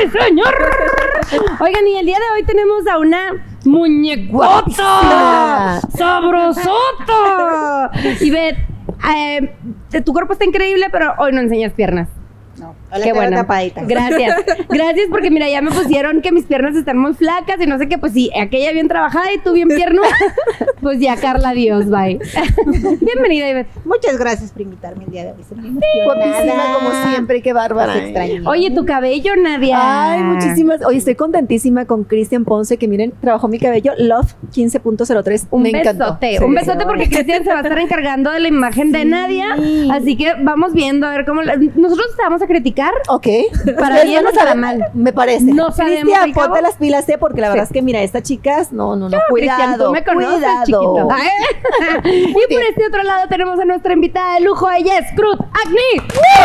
señor! Oigan, y el día de hoy tenemos a una muñecota sabrosota. Y ve, tu cuerpo está increíble, pero hoy no enseñas piernas. No, qué bueno. Tapadita. Gracias. Gracias porque mira, ya me pusieron que mis piernas están muy flacas y no sé qué, pues sí, aquella bien trabajada y tú bien piernuda. Pues ya, Carla, adiós, bye. Bienvenida, Ivette. Muchas gracias por invitarme el día de hoy. Guapísima como siempre, qué bárbara. Oye, tu cabello, Nadia. Ay, muchísimas. Oye, estoy contentísima con Cristian Ponce, que miren, trabajó mi cabello Love 15.03. Un me besote, encantó. un besote porque Cristian se va a estar encargando de la imagen de Nadia. Así que vamos viendo a ver cómo. Nosotros te vamos a criticar. Ok. Para Ustedes bien van a o para saber, mal. me parece. No sabemos. Cristian, ponte las pilas, porque la verdad es que, mira, estas chicas, no, Cristian, tú cuidado, me conoces, cuidado. chiquito. Y por este otro lado tenemos a nuestra invitada de lujo. Ella es Crud Agni.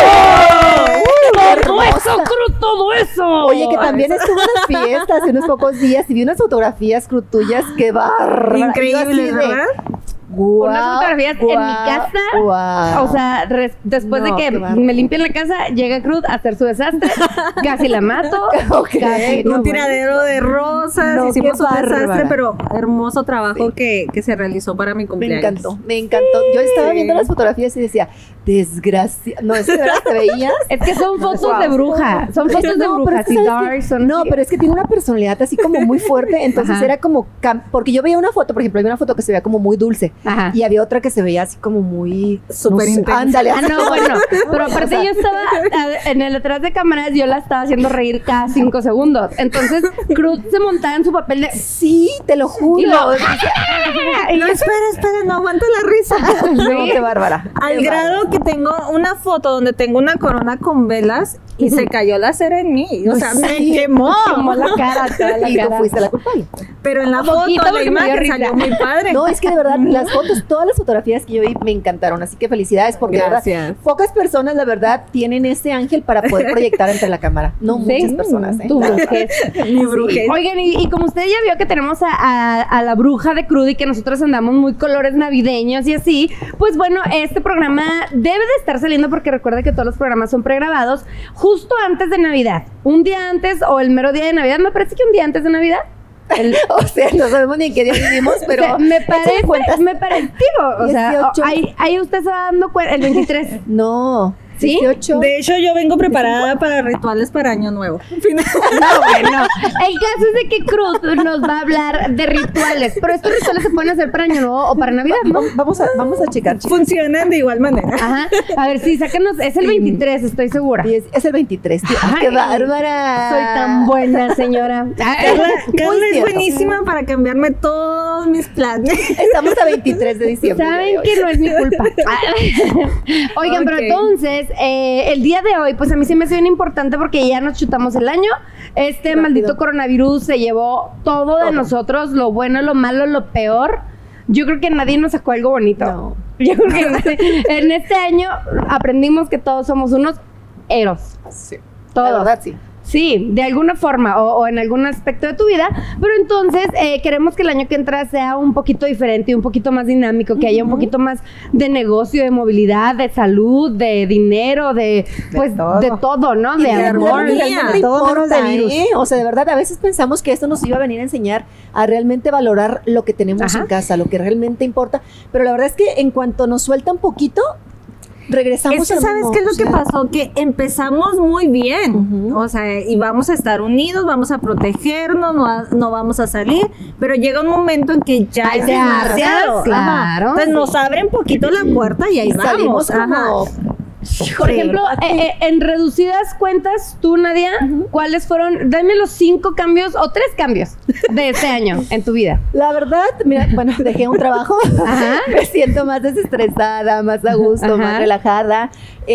¡Todo eso, Crud! ¡Todo eso! Oye, que también estuvo en las fiestas hace unos pocos días y vi unas fotografías, Crud, tuyas, qué barra. Increíble, ¿verdad? Guau, unas fotografías en mi casa. Guau. O sea, después de que me limpien la casa, llega Crud a hacer su desastre. Casi la mato. Ok. Casi, Un tiradero de rosas. No, hicimos qué un desastre, bárbara. pero hermoso trabajo que se realizó para mi Me cumpleaños. encantó, me encantó. Yo estaba viendo las fotografías y decía, desgracia. No, es que de verdad te veías. Es que son fotos Guau. de bruja. Son fotos de No, pero brujas es que y ¿sabes dark. qué? Son No, pero es que tiene una personalidad así como muy fuerte. Entonces Ajá. era como. Porque yo veía una foto, por ejemplo, había una foto que se veía como muy dulce. Ajá. Y había otra que se veía así como muy. Súper no sé, intensa. ándale. Ah, no, bueno. Pero aparte yo estaba en el detrás de cámaras, yo la estaba haciendo reír cada 5 segundos. Entonces, Cruz se montaba en su papel de. Sí, te lo juro. Y lo- No, espera, no aguanto la risa. No, qué bárbara. Al Qué grado que tengo una foto donde tengo una corona con velas y se cayó la cera en mí. O sea, me Sí. quemó. Como la cara, toda la Y tú cara. fuiste la culpable. Pero en la Un foto, poquito la porque me dio imagen risa. salió muy padre. No, es que de verdad, las fotos, todas las fotografías que yo vi me encantaron. Así que felicidades, porque de verdad, Gracias. pocas personas, la verdad, tienen ese ángel para poder proyectar entre la cámara. No Sí. muchas personas, ¿eh? Tu brujez. Mi brujez. Oigan, y como usted ya vio que tenemos a la bruja de Crud y que nosotros andamos muy colores navideños y así, pues bueno, este programa debe de estar saliendo porque recuerda que todos los programas son pregrabados justo antes de Navidad. Un día antes o el mero día de Navidad, me parece que un día antes de Navidad. O sea, no sabemos ni en qué día vivimos, pero O sea, me échale cuentas. parece, digo, o sea, 18. ahí usted se va dando cuenta, el 23. No, ¿Sí? 18. De hecho, yo vengo preparada para rituales para Año Nuevo. No, bueno. El caso es de que Cruz nos va a hablar de rituales, pero estos rituales se pueden hacer para Año Nuevo o para Navidad, ¿no? Vamos a checar, chicos. Funcionan de igual manera. Ajá. A ver, sí, sácanos. Es el 23, estoy segura. Y es el 23. Tío. Ay, ¡Qué bárbara! Soy tan buena, señora. Carla es cierto. buenísima para cambiarme todos mis planes. Estamos a 23 de diciembre. Saben que no es mi culpa. Oigan, pero Ok. entonces, el día de hoy, pues a mí se me hace bien importante porque ya nos chutamos el año. Este Rápido. maldito coronavirus se llevó todo de nosotros, lo bueno, lo malo, lo peor. Yo creo que nadie nos sacó algo bonito. No. Yo creo que en este año aprendimos que todos somos unos héroes. Sí. Todos. La verdad, sí. Sí, de alguna forma o en algún aspecto de tu vida, pero entonces queremos que el año que entra sea un poquito diferente y un poquito más dinámico, que haya un poquito más de negocio, de movilidad, de salud, de dinero, de todo, ¿no? De Y amor. realmente todo menos importa, de virus. ¿eh? O sea, de verdad, a veces pensamos que esto nos iba a venir a enseñar a realmente valorar lo que tenemos Ajá. en casa, lo que realmente importa, pero la verdad es que en cuanto nos suelta un poquito, regresamos Es que al ¿sabes mismo. qué es lo O sea, que pasó? Que empezamos muy bien. Ujú. O sea, y vamos a estar unidos, vamos a protegernos, no vamos a salir, pero llega un momento en que ya Ay, es te demasiado. hartas, claro. Entonces nos abren poquito la puerta y ahí salimos vamos. como... Por ejemplo, en reducidas cuentas, tú, Nadia, ¿cuáles fueron? Dame los 5 cambios o 3 cambios de este año en tu vida. La verdad, mira, bueno, dejé un trabajo, Ajá. me siento más desestresada, más a gusto, Ajá. más relajada.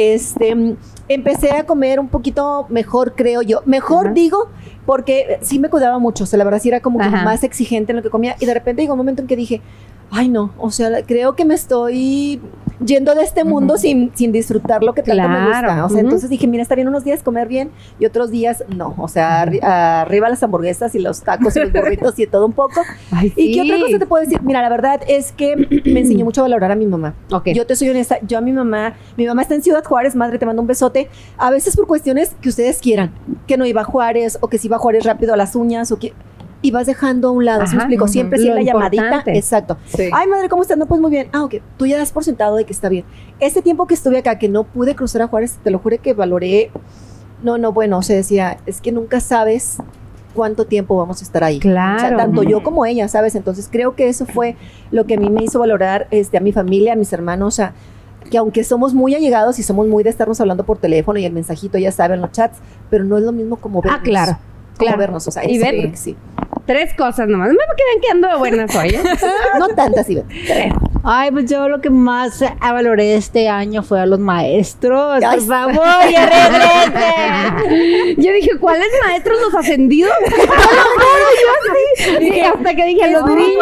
Empecé a comer un poquito mejor, creo yo. Mejor Ajá. digo, porque sí me cuidaba mucho, o sea, la verdad sí era como que Ajá. más exigente en lo que comía. Y de repente llegó un momento en que dije, ay no, o sea, creo que me estoy yendo de este mundo sin disfrutar lo que tanto me gusta. O sea, entonces dije, mira, está bien unos días comer bien y otros días no. O sea, arriba las hamburguesas y los tacos y los burritos y todo un poco. Ay, sí. ¿Y qué otra cosa te puedo decir? Mira, la verdad es que me enseñó mucho a valorar a mi mamá. Okay. Yo te soy honesta, yo a mi mamá está en Ciudad Juárez, madre, te mando un besote. A veces por cuestiones que ustedes quieran, que no iba a Juárez o que si iba a Juárez rápido a las uñas o que... Y vas dejando a un lado, ¿sí me explico? Siempre sí la llamadita. Exacto. Sí. Ay, madre, ¿cómo estás? No, pues muy bien. Ah, ok. Tú ya das por sentado de que está bien. Este tiempo que estuve acá, que no pude cruzar a Juárez, te lo juro que valoré. No, bueno, o sea, decía, es que nunca sabes cuánto tiempo vamos a estar ahí. Claro. O sea, tanto yo como ella, ¿sabes? Entonces creo que eso fue lo que a mí me hizo valorar a mi familia, a mis hermanos, o sea, que aunque somos muy allegados y somos muy de estarnos hablando por teléfono y el mensajito, ya saben, los chats, pero no es lo mismo como vernos. Ah, claro. Como vernos, o sea, y ver, sí. 3 cosas nomás. Me quedan quedando de buenas hoy. No tantas, Ivette. 3. Ay, pues yo lo que más valoré este año fue a los maestros. Ay, por favor, ya regresen. Yo dije, ¿cuáles maestros los ascendidos? Yo sí. Y hasta que dije, los niños,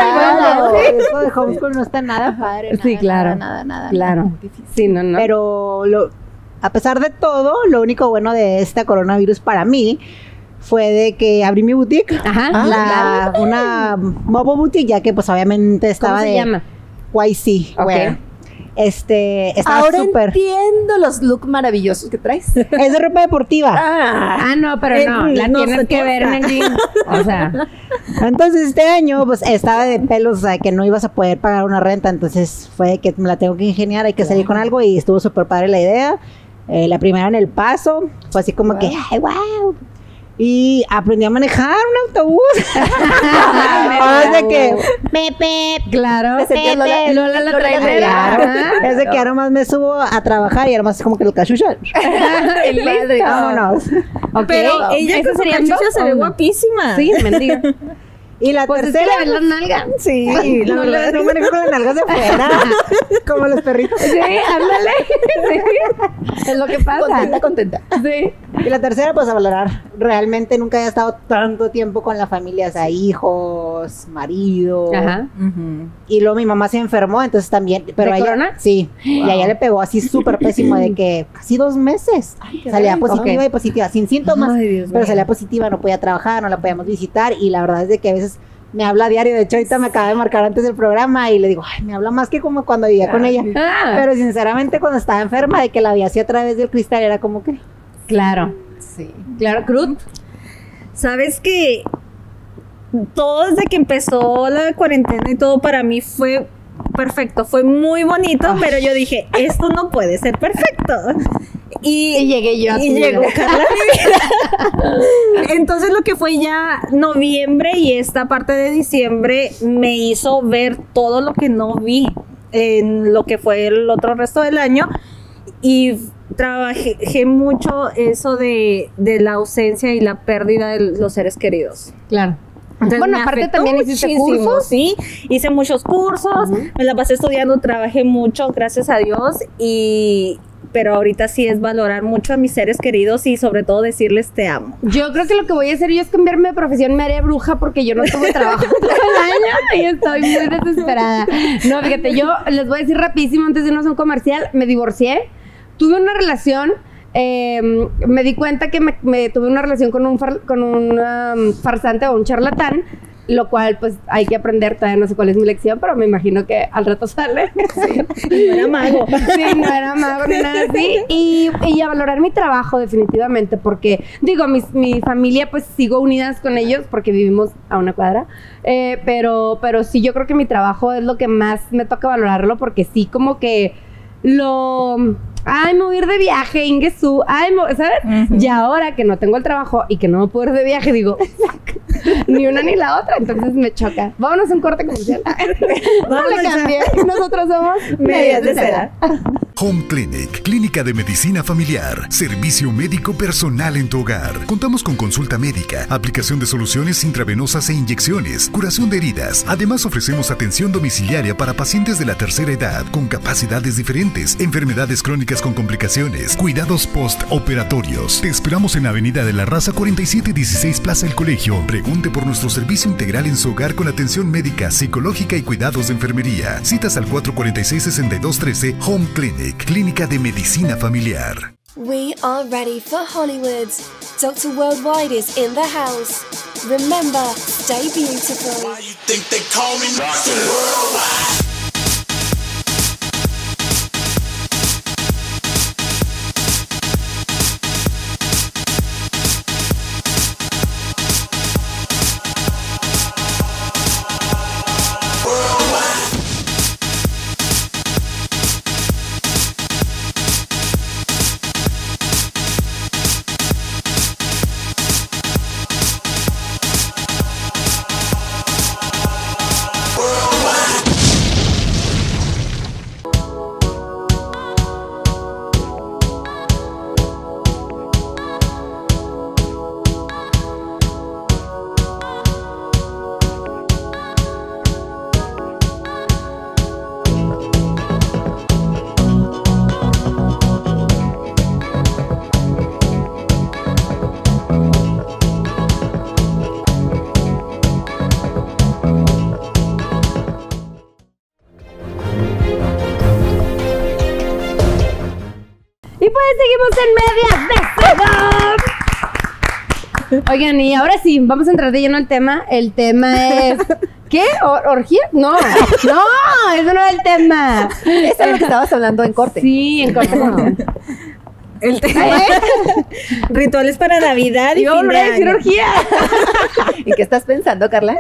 Eso de homeschool no está nada padre. Sí, claro. Nada. Claro. Sí, no. Pero a pesar de todo, lo único bueno de este coronavirus para mí fue de que abrí mi boutique. Ajá. Una mobile boutique, ya que pues obviamente estaba ¿Cómo se llama? YC. Ok. Estaba Ahora súper. entiendo los looks maravillosos que traes. Es de ropa deportiva. No, pero no, la no tienes se que ver en el gym. O sea, Entonces este año pues estaba de pelos, o sea, que no ibas a poder pagar una renta, entonces fue que me la tengo que ingeniar, hay que salir con algo y estuvo súper padre la idea. La primera en El Paso, fue así como que, ¡ay, wow! Y aprendí a manejar un autobús. Es de que, Pepe, claro. Lola la trae. claro. Es de que ahora más me subo a trabajar y ahora más como que lo cachucha. Vámonos. Okay. Pero ella ¿Eso con su sería cachucha se ve no? guapísima. Sí, mendiga. Y la Pues tercera. es que le ven las nalgas. Sí, la verdad, no manejo con las nalgas de fuera. Como los perritos. Sí, ándale. Sí. Es lo que pasa. Contenta. Sí. Y la tercera, pues a valorar. Realmente nunca había estado tanto tiempo con la familia, o sea, hijos, marido. Ajá. Y luego mi mamá se enfermó, entonces también. Pero ¿De a ella, corona? Sí. Y a ella le pegó así súper pésimo de que casi 2 meses. Salía positiva y positiva, sin síntomas. Ay, Dios pero mío. salía positiva, no podía trabajar, no la podíamos visitar. Y la verdad es de que a veces me habla a diario. De hecho, ahorita me acaba de marcar antes del programa y le digo, ay, me habla más que como cuando vivía con ella. Ah, Pero sinceramente, cuando estaba enferma, de que la vi así a través del cristal, era como que. claro. Sí. Claro, Cruz. Sabes que todo desde que empezó la cuarentena y todo para mí fue perfecto, fue muy bonito, pero yo dije, esto no puede ser perfecto. Y llegué yo a tu y vida. llegó Carla a mi vida. Entonces lo que fue ya noviembre y esta parte de diciembre me hizo ver todo lo que no vi en lo que fue el otro resto del año. Y trabajé mucho eso de la ausencia y la pérdida de los seres queridos. Claro. Entonces, Bueno, me aparte afectó también hiciste muchísimo, cursos. sí, hice muchos cursos, me la pasé estudiando, trabajé mucho, gracias a Dios, pero ahorita sí es valorar mucho a mis seres queridos y sobre todo decirles te amo. Yo creo que lo que voy a hacer yo es cambiarme de profesión, me haré bruja porque yo no tuve trabajo todo el año y estoy muy desesperada. No, fíjate, yo les voy a decir rapidísimo antes de irnos a un comercial, me divorcié, tuve una relación, me di cuenta que me tuve una relación con un farsante o un charlatán, lo cual pues hay que aprender, todavía no sé cuál es mi lección, pero me imagino que al rato sale. Y no era mago. Sí, no era mago ni nada así. Y a valorar mi trabajo definitivamente, porque digo, mi familia pues sigo unidas con ellos porque vivimos a una cuadra, pero sí yo creo que mi trabajo es lo que más me toca valorarlo, porque sí como que ay, me voy a ir de viaje, Ingesu, ay, ¿sabes? Y ahora que no tengo el trabajo y que no me puedo ir de viaje, digo, ni una ni la otra, entonces me choca. Vámonos a un corte comercial. No le cambié. Nosotros somos Medias de Seda. Home Clinic, clínica de medicina familiar, servicio médico personal en tu hogar. Contamos con consulta médica, aplicación de soluciones intravenosas e inyecciones, curación de heridas. Además ofrecemos atención domiciliaria para pacientes de la tercera edad con capacidades diferentes, enfermedades crónicas con complicaciones, cuidados postoperatorios. Te esperamos en Avenida de la Raza 4716 Plaza El Colegio. Pregunta Pregunte por nuestro servicio integral en su hogar con atención médica, psicológica y cuidados de enfermería. Citas al 446-6213 Home Clinic, Clínica de Medicina Familiar. We are ready for Hollywood. Dr. Worldwide is in the house. Remember, stay beautiful. Why you think they call me Dr. Worldwide? Seguimos en Medias de Sedón. Oigan, y ahora sí, vamos a entrar de lleno al tema. El tema es... ¿Qué? ¿Orgía? No, eso no es el tema. Eso es lo que estabas hablando en corte. Sí, en corte no. El tema rituales para Navidad y Yo fin de decir año. orgía. ¿Y qué estás pensando, Carla?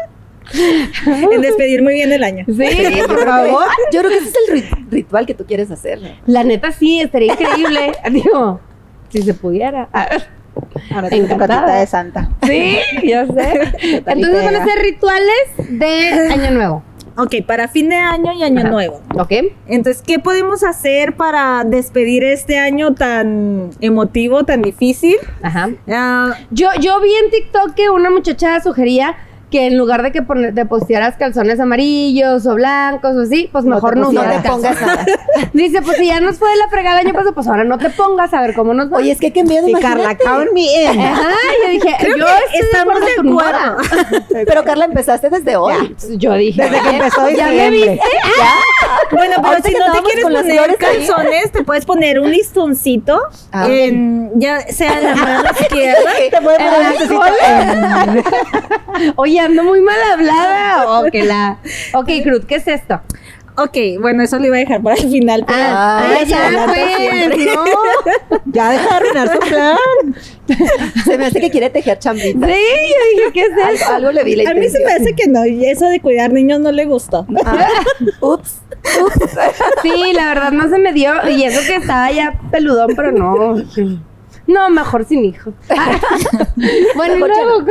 En despedir muy bien el año. Sí, por favor. Yo creo que ese es el ritual que tú quieres hacer. La neta sí, estaría increíble. Digo, si se pudiera. Ahora tengo tu Encantada. platita de Santa. Sí, yo sé. Entonces van a ser rituales de Año Nuevo. Ok, para fin de año y año nuevo. ¿Ok? Entonces, ¿qué podemos hacer para despedir este año tan emotivo, tan difícil? Ajá. Ah, Yo vi en TikTok que una muchacha sugería que en lugar de que te postearas calzones amarillos o blancos o así, pues mejor no No usaras te pongas calzones. nada. Dice, pues si ya nos fue de la fregada el año pasado, pues ahora no te pongas, a ver cómo nos va. Oye, es que qué miedo, Y Carla, imagínate. count me in. Ajá, yo dije, Creo yo que estoy estamos de con tu acuerdo. moda. Pero Carla, empezaste desde hoy. Yo dije, Desde que empezó ya me diciembre. viste. Bueno, pero Ahorita si que no te andábamos quieres con las poner flores ahí. calzones, te puedes poner un listoncito, Ah, ya sea en la mano izquierda. Te voy a poner En la un necesito- Oye, ando muy mal hablada. Ok, Cruz, ¿qué es esto? Ok, bueno, eso lo iba a dejar para el final. Pero eso ya adelanta siempre. pues, no. Ya deja de arruinar su plan. Se me hace que quiere tejer chambita. Sí, yo dije, ¿qué es eso? Algo le vi la A mí se me intención. hace que no, y eso de cuidar niños no le gustó. Ups. Sí, la verdad no se me dio. Y eso que estaba ya peludón, pero no. No, mejor sin hijos. Bueno, y luego.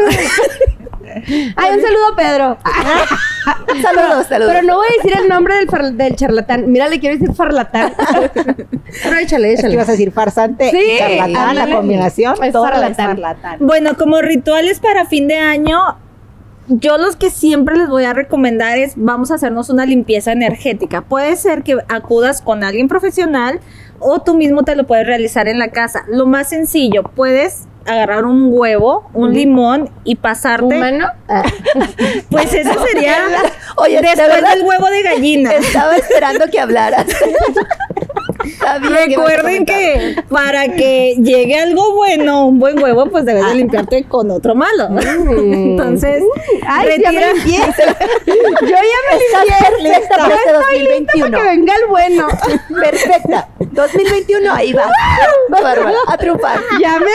Ay, un saludo a Pedro. Saludos. Pero no voy a decir el nombre del charlatán. Mira, le quiero decir farlatán. Pero échale, Es que ibas a decir farsante Sí, y charlatán, ándale. la combinación. Es todo farlatán. Bueno, como rituales para fin de año, yo los que siempre les voy a recomendar es vamos a hacernos una limpieza energética. Puede ser que acudas con alguien profesional o tú mismo te lo puedes realizar en la casa. Lo más sencillo, puedes agarrar un huevo, un limón y pasarte. ¿Humano? Pues eso sería Oye, de después verdad, del huevo de gallina. estaba esperando que hablaras. Sabía que ibas a Recuerden comentar. que para que llegue algo bueno, un buen huevo, pues debes de limpiarte con otro malo. Entonces, Ay, ya me retira. limpié. Yo ya me Estás limpié. perfecta para este Estoy lista para 2021. que venga el bueno. Perfecta. 2021, ahí va. Va, Bárbara, a triunfar. Ya me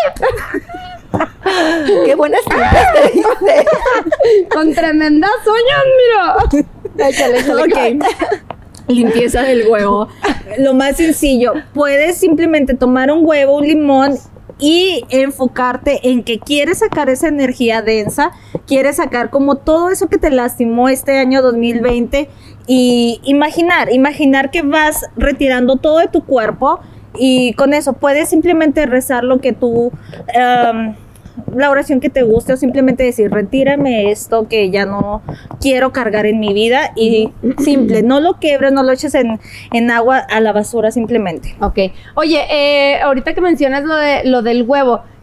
vi. Qué buenas tintas te diste. Con tremendas uñas, mira. Échale, échale. Ok. Limpieza del huevo. Lo más sencillo, puedes simplemente tomar un huevo, un limón y enfocarte en que quieres sacar esa energía densa, quieres sacar como todo eso que te lastimó este año 2020 y imaginar que vas retirando todo de tu cuerpo y con eso puedes simplemente rezar lo que tú la oración que te guste o simplemente decir, retírame esto que ya no quiero cargar en mi vida y simple, no lo quebres, no lo eches en agua a la basura simplemente. Ok. Oye, ahorita que mencionas lo del huevo,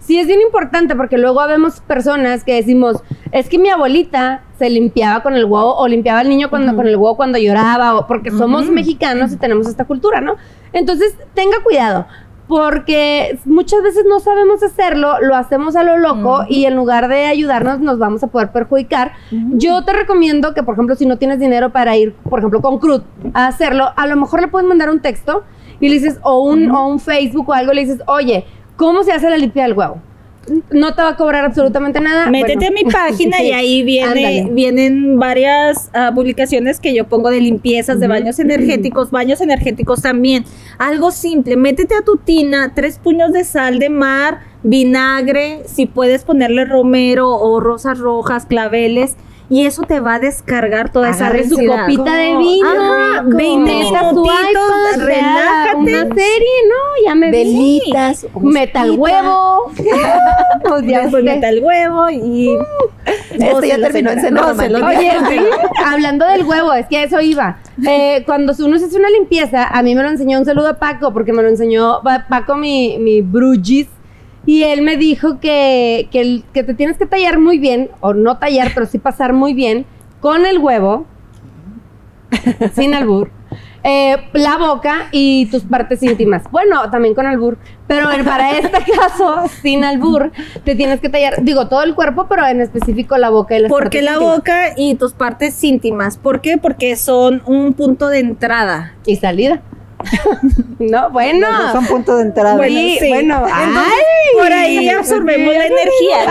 sí es bien importante porque luego vemos personas que decimos, es que mi abuelita se limpiaba con el huevo o limpiaba al niño con el huevo cuando lloraba, o porque somos mexicanos y tenemos esta cultura, ¿no? Entonces, tenga cuidado. Porque muchas veces no sabemos hacerlo, lo hacemos a lo loco y en lugar de ayudarnos nos vamos a poder perjudicar. Yo te recomiendo que, por ejemplo, si no tienes dinero para ir, por ejemplo, con Crud a hacerlo, a lo mejor le puedes mandar un texto y le dices, o un Facebook o algo, le dices, oye, ¿cómo se hace la limpia del huevo? No te va a cobrar absolutamente nada. Métete a mi página y ahí vienen varias publicaciones que yo pongo de limpiezas de baños energéticos también. Algo simple, métete a tu tina, 3 puños de sal de mar, vinagre, si puedes ponerle romero o rosas rojas, claveles, y eso te va a descargar toda esa su densidad. copita de vino. Ajá, 20 minutitos, relájate. Una serie, ¿no? Ya me Velitas, meta el huevo. Pues ya Después usted. meta el huevo y... Esto ya terminó en cena romántica. Oye, sí, hablando del huevo, es que a eso iba. Cuando uno se hace una limpieza, a mí me lo enseñó, un saludo a Paco, porque me lo enseñó Paco, mi brujis, y él me dijo que te tienes que tallar muy bien, o no tallar, pero sí pasar muy bien, con el huevo, sin albur, la boca y tus partes íntimas. Bueno, también con albur, pero para este caso, sin albur, te tienes que tallar, digo, todo el cuerpo, pero en específico la boca y las ¿Por partes qué la íntimas. boca y tus partes íntimas? ¿Por qué? Porque son un punto de entrada. Y salida. No, bueno. Los dos son puntos de entrada. Bueno, Sí, sí. bueno. Entonces, Ay, por ahí absorbemos la energía.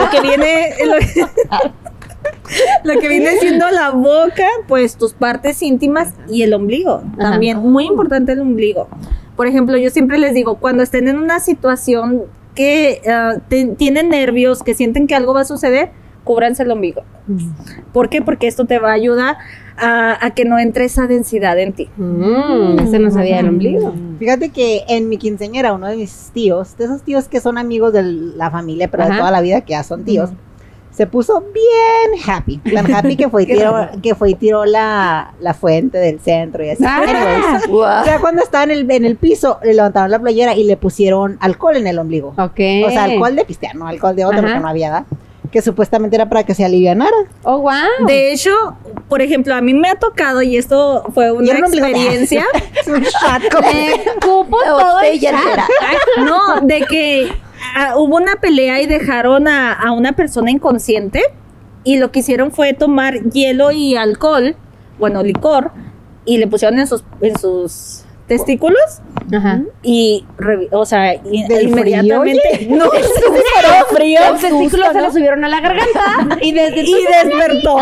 Lo que viene siendo la boca, pues tus partes íntimas y el ombligo. Ajá. También, muy importante el ombligo. Por ejemplo, yo siempre les digo, cuando estén en una situación que tienen nervios, que sienten que algo va a suceder, cúbranse el ombligo. ¿Por qué? Porque esto te va a ayudar a que no entre esa densidad en ti. Ese no sabía del ombligo. Fíjate que en mi quinceañera, uno de mis tíos, de esos tíos que son amigos de la familia, pero de Ajá. toda la vida, que ya son tíos, se puso bien happy. Tan happy que fue y tiró la fuente del centro y así. Anyways, o sea, cuando estaba en el piso, le levantaron la playera y le pusieron alcohol en el ombligo. Ok. O sea, alcohol de pistear, no alcohol de otro, Ajá. porque no había, ¿verdad? Que supuestamente era para que se alivianara. Oh, wow. De hecho, por ejemplo, a mí me ha tocado, y esto fue Y una era un ombligo de- experiencia, Un shot como- Cupo todo el botella chat. entera. no, de que hubo una pelea y dejaron a una persona inconsciente, y lo que hicieron fue tomar hielo y alcohol, bueno, licor, y le pusieron en sus testículos Ajá. y, o sea, ¿Del inmediatamente no frío Los testículos se le subieron a la garganta y desde y despertó.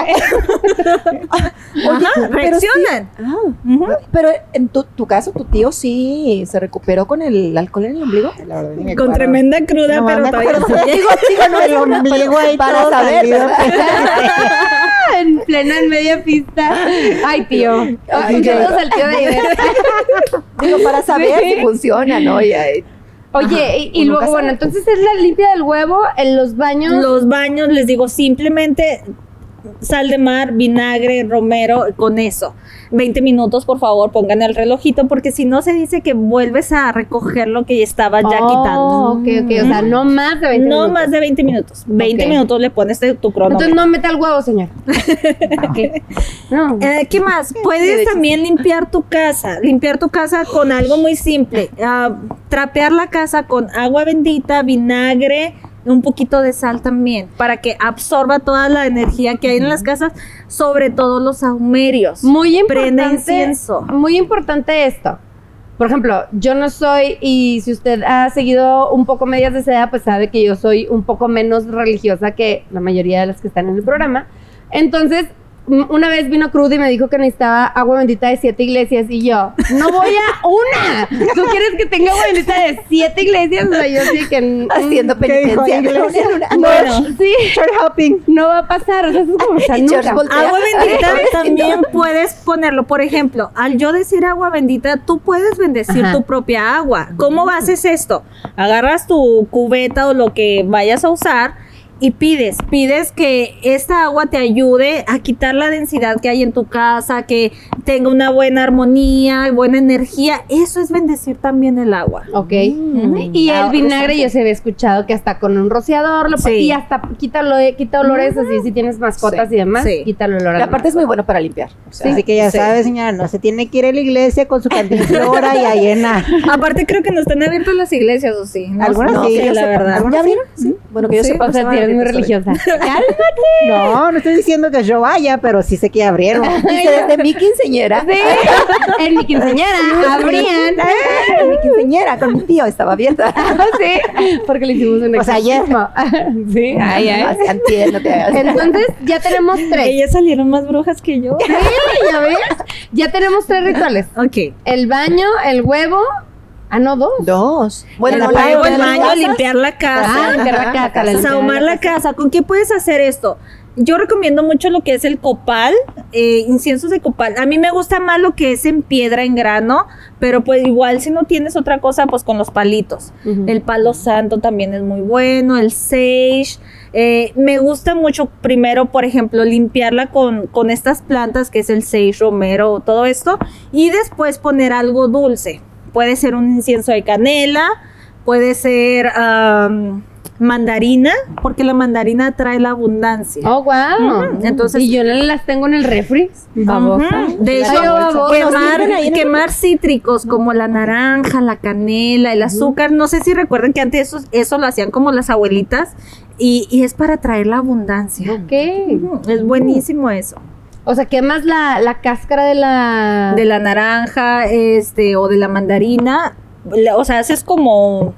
Ajá, reaccionan. Pero en tu caso, tu tío sí se recuperó con el alcohol en el ombligo. La verdad, ni me Con acuerdo. tremenda cruda, No, pero me todavía acuerdo. Digo, no El ombligo ahí para todo saber, salido. en plena en media pista. Ay, tío. Ay, saludos al tío de Iber. Digo, para saber si funciona, ¿no? Oye, y Uno luego, nunca bueno, sabe. entonces es la limpia del huevo en los baños. los baños, les digo, simplemente sal de mar, vinagre, romero, con eso. 20 minutos, por favor, pongan el relojito, porque si no se dice que vuelves a recoger lo que estabas ya quitando. Ok, o sea, no más de 20 No minutos. más de 20 minutos. 20 Ok. minutos le pones tu cronómetro. Entonces no meta el huevo, señor. Ok. No. ¿Qué más? Puedes también limpiar tu casa con algo muy simple. Trapear la casa con agua bendita, vinagre, un poquito de sal también, para que absorba toda la energía que hay en las casas, sobre todo los sahumerios. Muy Prende importante. incienso. Muy importante esto. Por ejemplo, yo no soy, y si usted ha seguido un poco Medias de Seda, pues sabe que yo soy un poco menos religiosa que la mayoría de las que están en el programa. Entonces, una vez vino Crud y me dijo que necesitaba agua bendita de 7 iglesias, y yo, no voy a una. ¿Tú quieres que tenga agua bendita de 7 iglesias? O sea, yo sí que... Haciendo ¿Qué dijo? penitencia. Iglesia. Bueno, sí, Church hopping. no va a pasar. O sea, eso es como George chanuca. voltea. agua bendita también puedes ponerlo. Por ejemplo, al yo decir agua bendita, tú puedes bendecir Ajá. tu propia agua. ¿Cómo haces esto? Agarras tu cubeta o lo que vayas a usar y pides que esta agua te ayude a quitar la densidad que hay en tu casa, que tenga una buena armonía, buena energía. Eso es bendecir también el agua. Ok. Y el vinagre yo se había escuchado que hasta con un rociador Sí. y hasta quita olores así, si tienes mascotas Sí. y demás, Sí. quita el olor. La parte es muy bueno para limpiar. O sea, Así que ya Sí. sabe, señora, no se tiene que ir a la iglesia con su cantinflora y a llenar. Aparte creo que no están abiertas las iglesias, ¿o sí? No, Algunas no sí, sé, yo la sepa. verdad. Algunas ¿ya vieron? Sí. Bueno, que yo Sí. sepa. O sea, si eres muy religiosa. No, no estoy diciendo que yo vaya, pero sí sé que abrieron. Dice, desde mi quinceañera. Sí. En mi quinceañera abrían. En mi quinceañera, con mi tío estaba abierta. Sí, porque le hicimos un Pues ayer. exorcismo. Sí, ay. Así antier, no te hagas. Entonces, ya tenemos 3. Ellas salieron más brujas que yo. Sí, ya ves. Ya tenemos 3 rituales. Ok. El baño, el huevo. Ah, no, 2. Dos. Bueno, El no, baño, la- el las baño, casas. limpiar la casa. Ah, limpiar la casa. Sahumar la casa. ¿Con qué puedes hacer esto? Yo recomiendo mucho lo que es el copal, inciensos de copal. A mí me gusta más lo que es en piedra, en grano, pero pues igual si no tienes otra cosa, pues con los palitos. Ujú. El palo santo también es muy bueno, el sage. Me gusta mucho primero, por ejemplo, limpiarla con estas plantas, que es el sage, romero, todo esto, y después poner algo dulce. Puede ser un incienso de canela, puede ser mandarina, porque la mandarina trae la abundancia. Oh, wow. Ujú. Entonces- y yo no las tengo en el refri. Babosa. Ujú. De hecho, Ay, babosa. quemar cítricos como la naranja, la canela, el azúcar. No sé si recuerdan que antes eso lo hacían como las abuelitas y es para traer la abundancia. Ok. Ujú. Es buenísimo eso. O sea, quemas la cáscara de la... De la naranja, o de la mandarina, o sea, haces como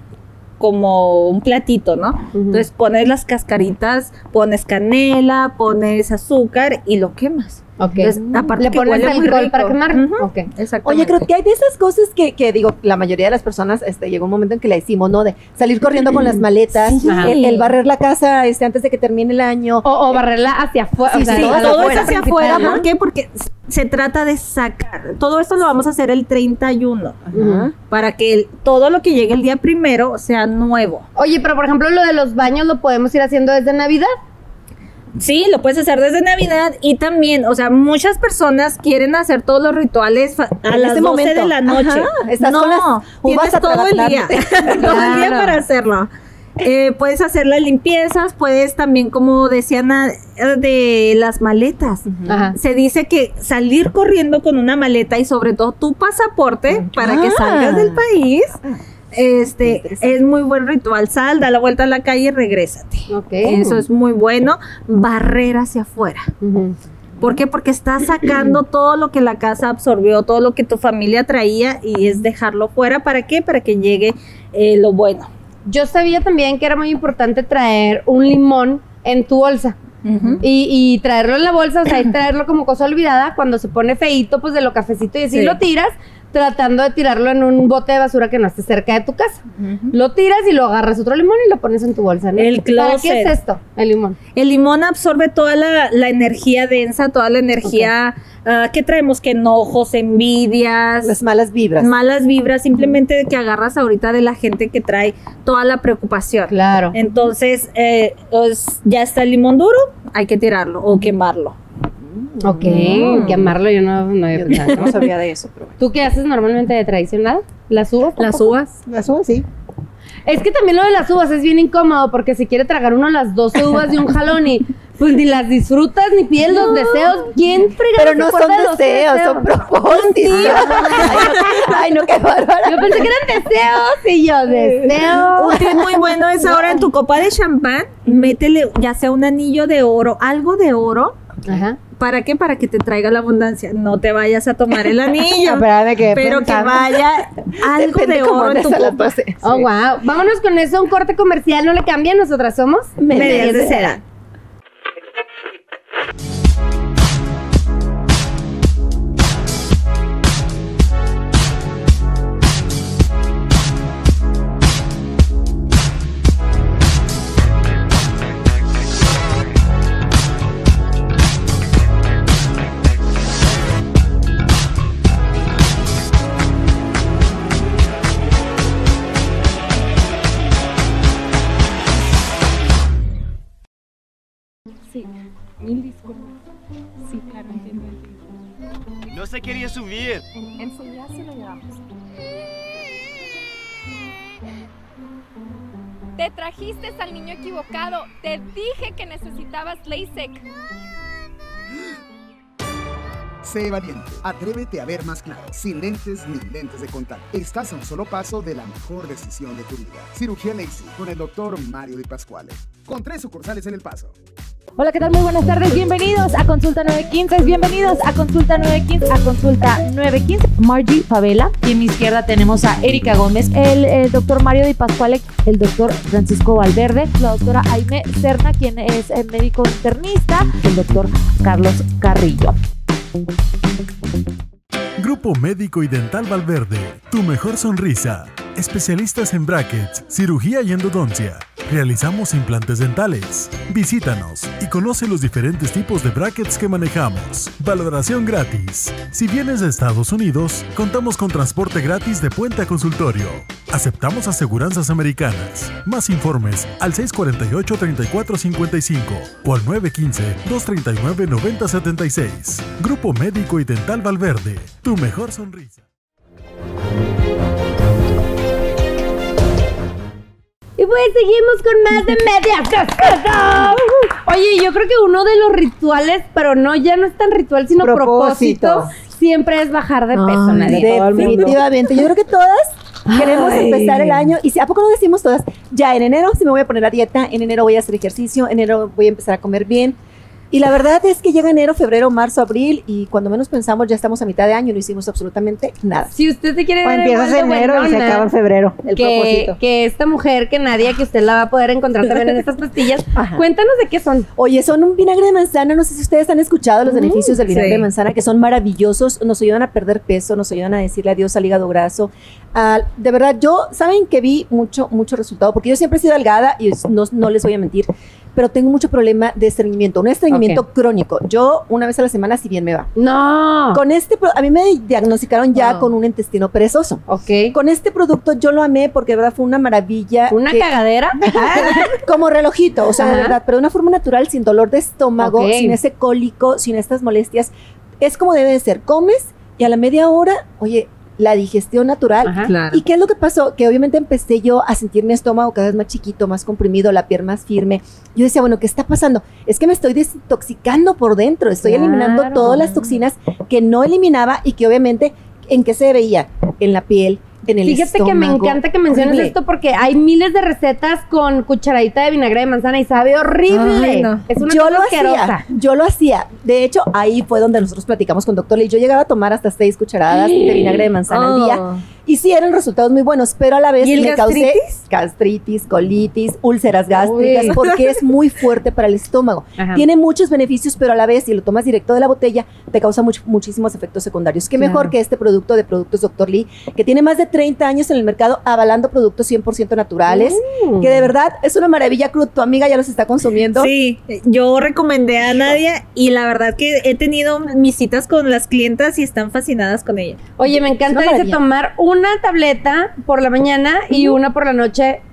un platito, ¿no? Ujú. Entonces pones las cascaritas, pones canela, pones azúcar y lo quemas. Ok. Entonces, aparte Le que pones huele muy alcohol rico. para quemar. Ujú. Ok. Exactamente. Oye, creo que hay de esas cosas que digo, la mayoría de las personas, llegó un momento en que le decimos, ¿no? De salir corriendo con las maletas, Sí. el barrer la casa antes de que termine el año. O barrerla hacia afuera. Sí, o sea, sí, a la todo es puerta hacia principal, afuera. ¿no? ¿Por qué? Porque se trata de sacar. Todo esto lo vamos a hacer el 31. Ajá. Para que todo lo que llegue el día 1 sea nuevo. Oye, pero por ejemplo, lo de los baños lo podemos ir haciendo desde Navidad. Sí, lo puedes hacer desde Navidad y también, o sea, muchas personas quieren hacer todos los rituales a En las ese 12 momento. de la noche. Ajá, estás no, con las uvas tienes todo el día, atragantándote. todo el día Claro. para hacerlo. Puedes hacer las limpiezas, puedes también, como decían, de las maletas. Ajá. Se dice que salir corriendo con una maleta y sobre todo tu pasaporte para que salgas del país, es muy buen ritual. Sal, da la vuelta a la calle y regrésate. Ok. Eso es muy bueno. Barrer hacia afuera. Ujú. ¿Por qué? Porque estás sacando todo lo que la casa absorbió, todo lo que tu familia traía y es dejarlo fuera. ¿Para qué? Para que llegue lo bueno. Yo sabía también que era muy importante traer un limón en tu bolsa. Y traerlo en la bolsa, o sea, y traerlo como cosa olvidada, cuando se pone feíto, pues de lo cafecito y así Sí. lo tiras, tratando de tirarlo en un bote de basura que no esté cerca de tu casa. Lo tiras y lo agarras otro limón y lo pones en tu bolsa, ¿no? El ¿Para qué closet. es esto? El limón. El limón absorbe toda la energía densa, toda la energía que traemos, que enojos, envidias, Las malas vibras. malas vibras, simplemente que agarras ahorita de la gente que trae toda la preocupación. Claro. Entonces, pues, ya está el limón duro, hay que tirarlo o quemarlo. Ok, quemarlo yo no había Yo pensado. no sabía de eso, pero bueno. ¿Tú qué haces normalmente de tradicional? ¿Las uvas? Las tampoco? uvas. Las uvas, sí. Es que también lo de las uvas es bien incómodo porque si quiere tragar uno las 12 uvas de un jalón y pues ni las disfrutas ni pides los deseos. ¿Quién fregado Pero se no acuerda son de los deseos, son propósitos. Ay, no, qué bárbara. Yo pensé que eran deseos y yo deseo. Un tip muy bueno es ahora en tu copa de champán, métele ya sea un anillo de oro, algo de oro. Ajá. ¿Para qué? Para que te traiga la abundancia. No te vayas a tomar el anillo, Espérame que pero que pensando. vaya algo Depende de cómo oro en andes tu a las copa. 12. Oh, wow. Vámonos con eso, un corte comercial, no le cambia, nosotras somos Medias de seda. Sí, mil disculpas. Sí, claro, entiendo. No se quería subir. Enseguida se lo llevamos. Te trajiste al niño equivocado. Te dije que necesitabas LASIK. Sé valiente, atrévete a ver más claro, sin lentes ni lentes de contacto. Estás a un solo paso de la mejor decisión de tu vida. Cirugía LASIK con el doctor Mario Di Pasquale, con 3 sucursales en El Paso. Hola, ¿qué tal? Muy buenas tardes, bienvenidos a Consulta 915, bienvenidos a Consulta 915, a Consulta 915. Margie Favela, y en mi izquierda tenemos a Erika Gómez, el doctor Mario Di Pasquale, el doctor Francisco Valverde, la doctora Aime Serna, quien es el médico internista, el doctor Carlos Carrillo. Grupo Médico y Dental Valverde, tu mejor sonrisa. Especialistas en brackets, cirugía y endodoncia. Realizamos implantes dentales. Visítanos y conoce los diferentes tipos de brackets que manejamos. Valoración gratis. Si vienes de Estados Unidos, contamos con transporte gratis de puente a consultorio. Aceptamos aseguranzas americanas. Más informes al 648-3455 o al 915-239-9076. Grupo Médico y Dental Valverde, tu mejor sonrisa. Y pues seguimos con más de Medias Cascadas. Oye, yo creo que uno de los rituales, pero no, ya no es tan ritual, sino propósito, siempre es bajar de peso. Definitivamente. Yo creo que todas queremos empezar el año. Y si, ¿a poco no decimos todas? Ya en enero sí me voy a poner a dieta, en enero voy a hacer ejercicio, en enero voy a empezar a comer bien. Y la verdad es que llega enero, febrero, marzo, abril, y cuando menos pensamos ya estamos a mitad de año y no hicimos absolutamente nada. Si usted se quiere o empiezas en enero y se acaba en febrero, el propósito. Que esta mujer, que Nadia, que usted la va a poder encontrar también en estas pastillas, cuéntanos de qué son. Oye, son un vinagre de manzana, no sé si ustedes han escuchado los beneficios del vinagre de manzana, que son maravillosos, nos ayudan a perder peso, nos ayudan a decirle adiós al hígado graso. De verdad, yo, saben que vi mucho resultado, porque yo siempre he sido delgada y no les voy a mentir, pero tengo mucho problema de estreñimiento, un estreñimiento crónico. Yo una vez a la semana, si bien me va. No. Con a mí me diagnosticaron ya con un intestino perezoso. Con este producto yo lo amé porque de verdad fue una maravilla. ¿Una cagadera? Como relojito, o sea, de verdad, pero de una forma natural, sin dolor de estómago, sin ese cólico, sin estas molestias. Es como debe de ser. Comes y a la media hora, oye, la digestión natural. Claro. ¿Y qué es lo que pasó? Que obviamente empecé yo a sentir mi estómago cada vez más chiquito, más comprimido, la piel más firme. Yo decía, bueno, ¿qué está pasando? Es que me estoy desintoxicando por dentro, estoy eliminando todas las toxinas que no eliminaba y que obviamente, ¿en qué se veía? En la piel, en el estómago. Fíjate que me encanta que menciones esto porque hay miles de recetas con cucharadita de vinagre de manzana y sabe horrible. Ay, no. Es una cosa asquerosa. Yo lo hacía. De hecho, ahí fue donde nosotros platicamos con Dr. Lee. Yo llegaba a tomar hasta 6 cucharadas de vinagre de manzana al día. Y sí, eran resultados muy buenos, pero a la vez me causé gastritis, colitis, úlceras gástricas, porque es muy fuerte para el estómago. Tiene muchos beneficios, pero a la vez, si lo tomas directo de la botella, te causa muchísimos efectos secundarios. Qué mejor que este producto de Productos Dr. Lee, que tiene más de 30 años en el mercado avalando productos 100% naturales, que de verdad es una maravilla. Cruz, tu amiga ya los está consumiendo. Sí, yo recomendé a Nadia y la verdad que he tenido mis citas con las clientas y están fascinadas con ella. Oye, me encanta tomar una tableta por la mañana y una por la noche.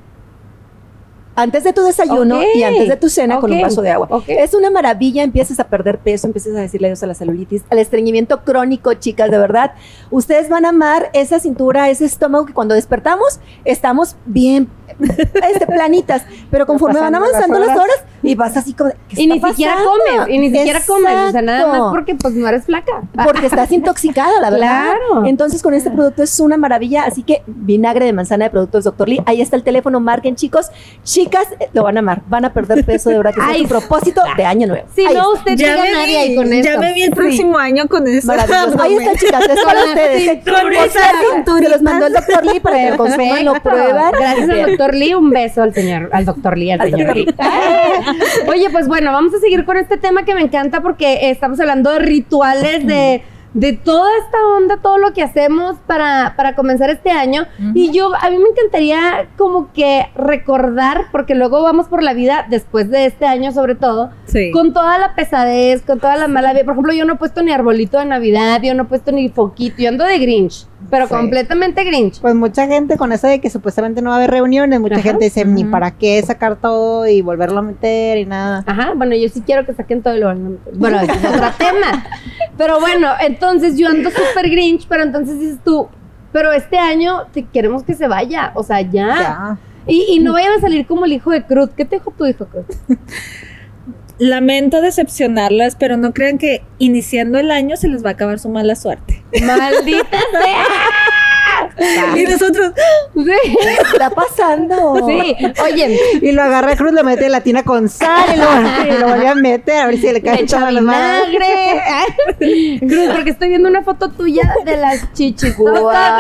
Antes de tu desayuno y antes de tu cena con un vaso de agua. Es una maravilla, empiezas a perder peso, empiezas a decirle adiós a la celulitis, al estreñimiento crónico, chicas, de verdad. Ustedes van a amar esa cintura, ese estómago que cuando despertamos estamos bien planitas, pero conforme van avanzando las horas y vas así como y ni siquiera comes, o sea, nada más porque pues no eres flaca. Porque estás intoxicada, la verdad. Claro. Entonces con este producto es una maravilla, así que vinagre de manzana de Productos Dr. Lee, ahí está el teléfono, marquen chicos, chicas, lo van a amar, van a perder peso, de verdad que es su propósito de año nuevo. Si no, usted ya me vi el próximo año con eso. Ahí está, chicas, es para ustedes. Con esa cinturita. Se los mandó el Dr. Lee para que lo consuman, lo prueban. Gracias al Dr. Lee, un beso al Dr. Lee, al señor Lee. Oye, pues bueno, vamos a seguir con este tema que me encanta porque estamos hablando de rituales, de toda esta onda, todo lo que hacemos para comenzar este año. Y a mí me encantaría como que recordar, porque luego vamos por la vida, después de este año sobre todo, con toda la pesadez, con toda la mala vida. Por ejemplo, yo no he puesto ni arbolito de Navidad, yo no he puesto ni foquito, yo ando de Grinch. Pero Sí. completamente Grinch. Pues mucha gente con eso de que supuestamente no va a haber reuniones, mucha Ajá. gente dice, ni para qué sacar todo y volverlo a meter y nada. Ajá, bueno, yo sí quiero que saquen todo y lo van a meter. Bueno, ese es otro tema. Pero bueno, entonces yo ando súper Grinch, pero entonces dices tú, pero este año queremos que se vaya, o sea, ya. Y no vayan a salir como el hijo de Cruz. ¿Qué te dijo tu hijo, Cruz? Lamento decepcionarlas, pero no crean que iniciando el año se les va a acabar su mala suerte. ¡Maldita sea! Y nosotros, Sí. ¿Qué está pasando? Sí, oye, Y lo agarra Cruz, lo mete en la tina con sal y lo vuelve a meter a ver si le le cae echa todas las manos. vinagre. Cruz, porque estoy viendo una foto tuya de las chichis. Guau.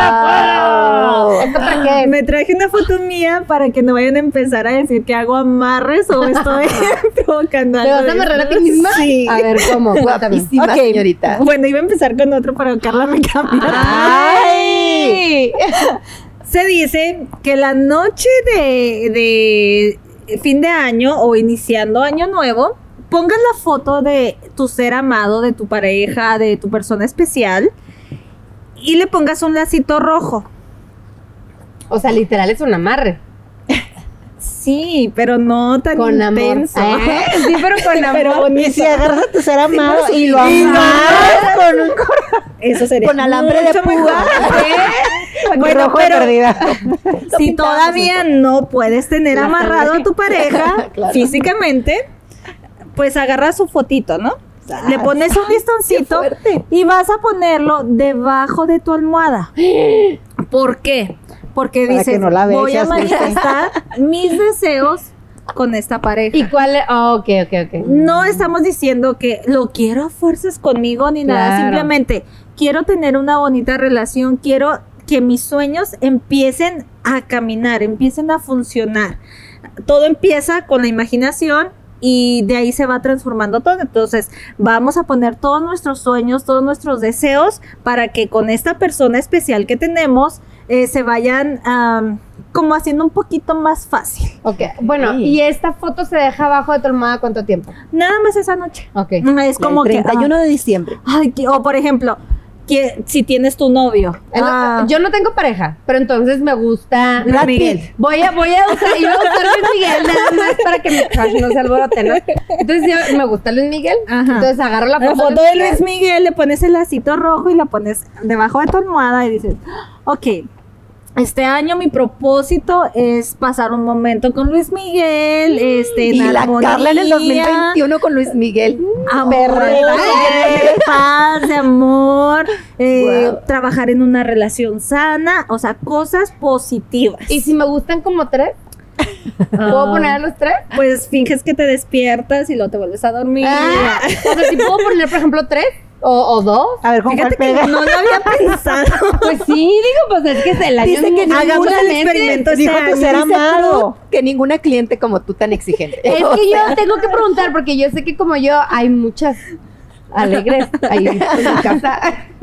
¿Esto para qué? me traje una foto mía para que no vayan a empezar a decir que hago amarres o estoy provocando ¿Te algo. vas a de amarrar a ti esto. misma? Sí. A ver, ¿cómo? Cuéntame. Guapísima, Ok, señorita. Bueno, iba a empezar con otro, pero Carla me cambió. ¡Ay! Se dice que la noche de fin de año o iniciando año nuevo, pongas la foto de tu ser amado, de tu pareja, de tu persona especial y le pongas un lacito rojo. O sea, literal es un amarre. Sí, pero no tan Con amor. intenso. Sí, pero con amor. Pero bonito. Y si agarras a tu ser amado Sí, y lo y lo amarras con un corazón Eso sería Con alambre de mucho púa. mejor. Bueno, rojo de pero perdida. si todavía no puedes tener amarrado a tu pareja Claro. físicamente, pues agarra su fotito, ¿no? Le pones un listoncito Qué fuerte. y vas a ponerlo debajo de tu almohada. ¿Por qué? Porque Para dices, que no la voy a beses, manifestar mis deseos con esta pareja. ¿Y cuál es? Oh, ok. No estamos diciendo que lo quiero a fuerzas conmigo ni nada, Claro. simplemente quiero tener una bonita relación, quiero que mis sueños empiecen a caminar, empiecen a funcionar. Todo empieza con la imaginación y de ahí se va transformando todo. Entonces, vamos a poner todos nuestros sueños, todos nuestros deseos para que con esta persona especial que tenemos se vayan como haciendo un poquito más fácil. Ok, bueno, Sí. ¿y esta foto se deja abajo de tu almohada cuánto tiempo? Nada más esa noche. Ok. Es como el que 31 de diciembre. ay, o por ejemplo, que si tienes tu novio. Yo no tengo pareja, pero entonces me gusta Brad Pitt. Voy a usar, iba a usar Luis Miguel nada más para que mi crush no se alborote, ¿no? Entonces yo, me gusta Luis Miguel, Ajá. entonces agarro la La foto, foto de Luis Miguel, le pones el lacito rojo y la pones debajo de tu almohada y dices, ok, este año mi propósito es pasar un momento con Luis Miguel, Y en la armonía, Carla en el 2021 con Luis Miguel. amor, de paz, de amor, Wow. trabajar en una relación sana, o sea, cosas positivas. Y si me gustan como 3, ¿puedo poner a los 3? Pues finges que te despiertas y luego te vuelves a dormir. O sea, si puedo poner, por ejemplo, 3 o 2. A ver, ¿con cuál Fíjate que pega? no lo había pensado. Pues sí, digo, pues es que es el año. Dice que ninguna hagamos el mente. experimento este Dijo tu año. ser Dice amado. Cruz que ninguna cliente como tú tan exigente. Es O que sea, yo tengo que preguntar, porque yo sé que como yo hay muchas alegres ahí en mi casa.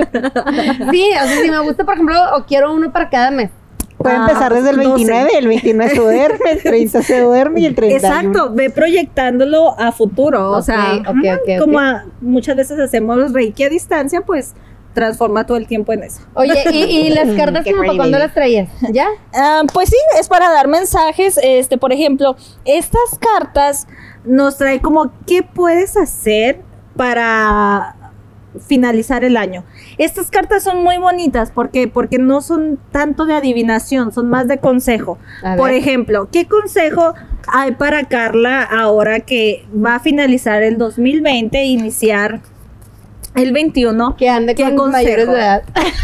Sí, o sea, si me gusta, por ejemplo, o quiero uno para cada mes. Puede empezar desde el 29, el 29 se duerme, el 30 se duerme y el 31. Exacto, ve proyectándolo a futuro, o sea, ok. como muchas veces hacemos reiki a distancia, pues transforma todo el tiempo en eso. Oye, ¿y las cartas Qué como para pretty cuándo baby. las traías? ¿Ya? Pues sí, es para dar mensajes, por ejemplo, estas cartas nos trae como qué puedes hacer para finalizar el año. Estas cartas son muy bonitas porque no son tanto de adivinación, son más de consejo. A Por ver. ejemplo, ¿qué consejo hay para Carla ahora que va a finalizar el 2020 e iniciar el 21? Que ande ¿Qué con consejo? mayores de edad.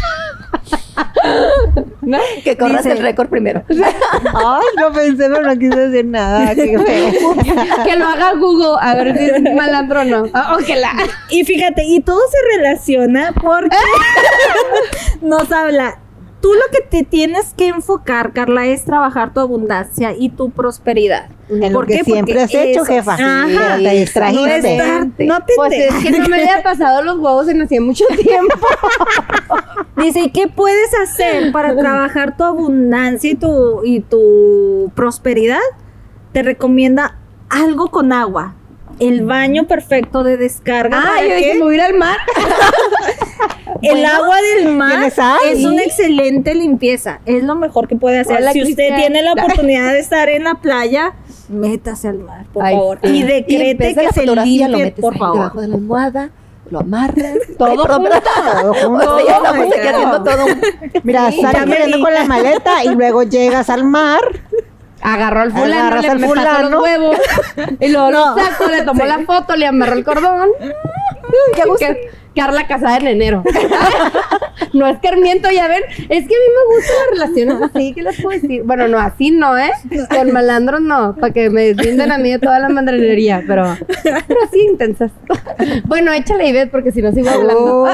¿No? que corras Dice- el récord primero. Ay, lo pensé, pero no quise decir nada. Qué feo. Que lo haga Google, a ver si es malandro o no. Y fíjate, y todo se relaciona porque nos habla. Tú lo que te tienes que enfocar, Carla, es trabajar tu abundancia y tu prosperidad. En lo ¿Por que qué? siempre Porque has hecho, eso- jefa. Ajá. Pero te No distrajiste. no te Pues es que no me había pasado los huevos en hacía mucho tiempo. Dice, ¿y qué puedes hacer para trabajar tu abundancia y tu prosperidad? Te recomienda algo con agua. El baño perfecto de descarga. Ah, ¿para yo dije, qué? me voy a ir al mar. El agua del mar ¿Tiene sal? es una excelente limpieza. Es lo mejor que puede hacer. Hola, Si usted Cristian. tiene la oportunidad de estar en la playa, métase al mar, por Ay, favor. sí. Y Y decrete empieza que la se fotografía, lo limpie, metes por ahí favor. debajo de la almohada, lo amarras. Todo Ay, perdón, junto. perdón. Todo Ya estamos aquí junto. haciendo todo. Mira, Sí, sales ya me corriendo vi. con la maleta y luego llegas al mar. Agarró al fulano, Agarras le al me pasó fulano. los huevos. Y luego No. lo saco, le tomó la foto, le amarró el cordón. Qué gusto. Carla casada en enero. No es carmiento, ya ven. Es que a mí me gustan las relaciones así, ¿qué les puedo decir? Bueno, no, así no, ¿eh? Con malandros no, para que me deslinden a mí de toda la mandrilería, pero así intensas. Bueno, échale Ivette, porque si no sigo hablando.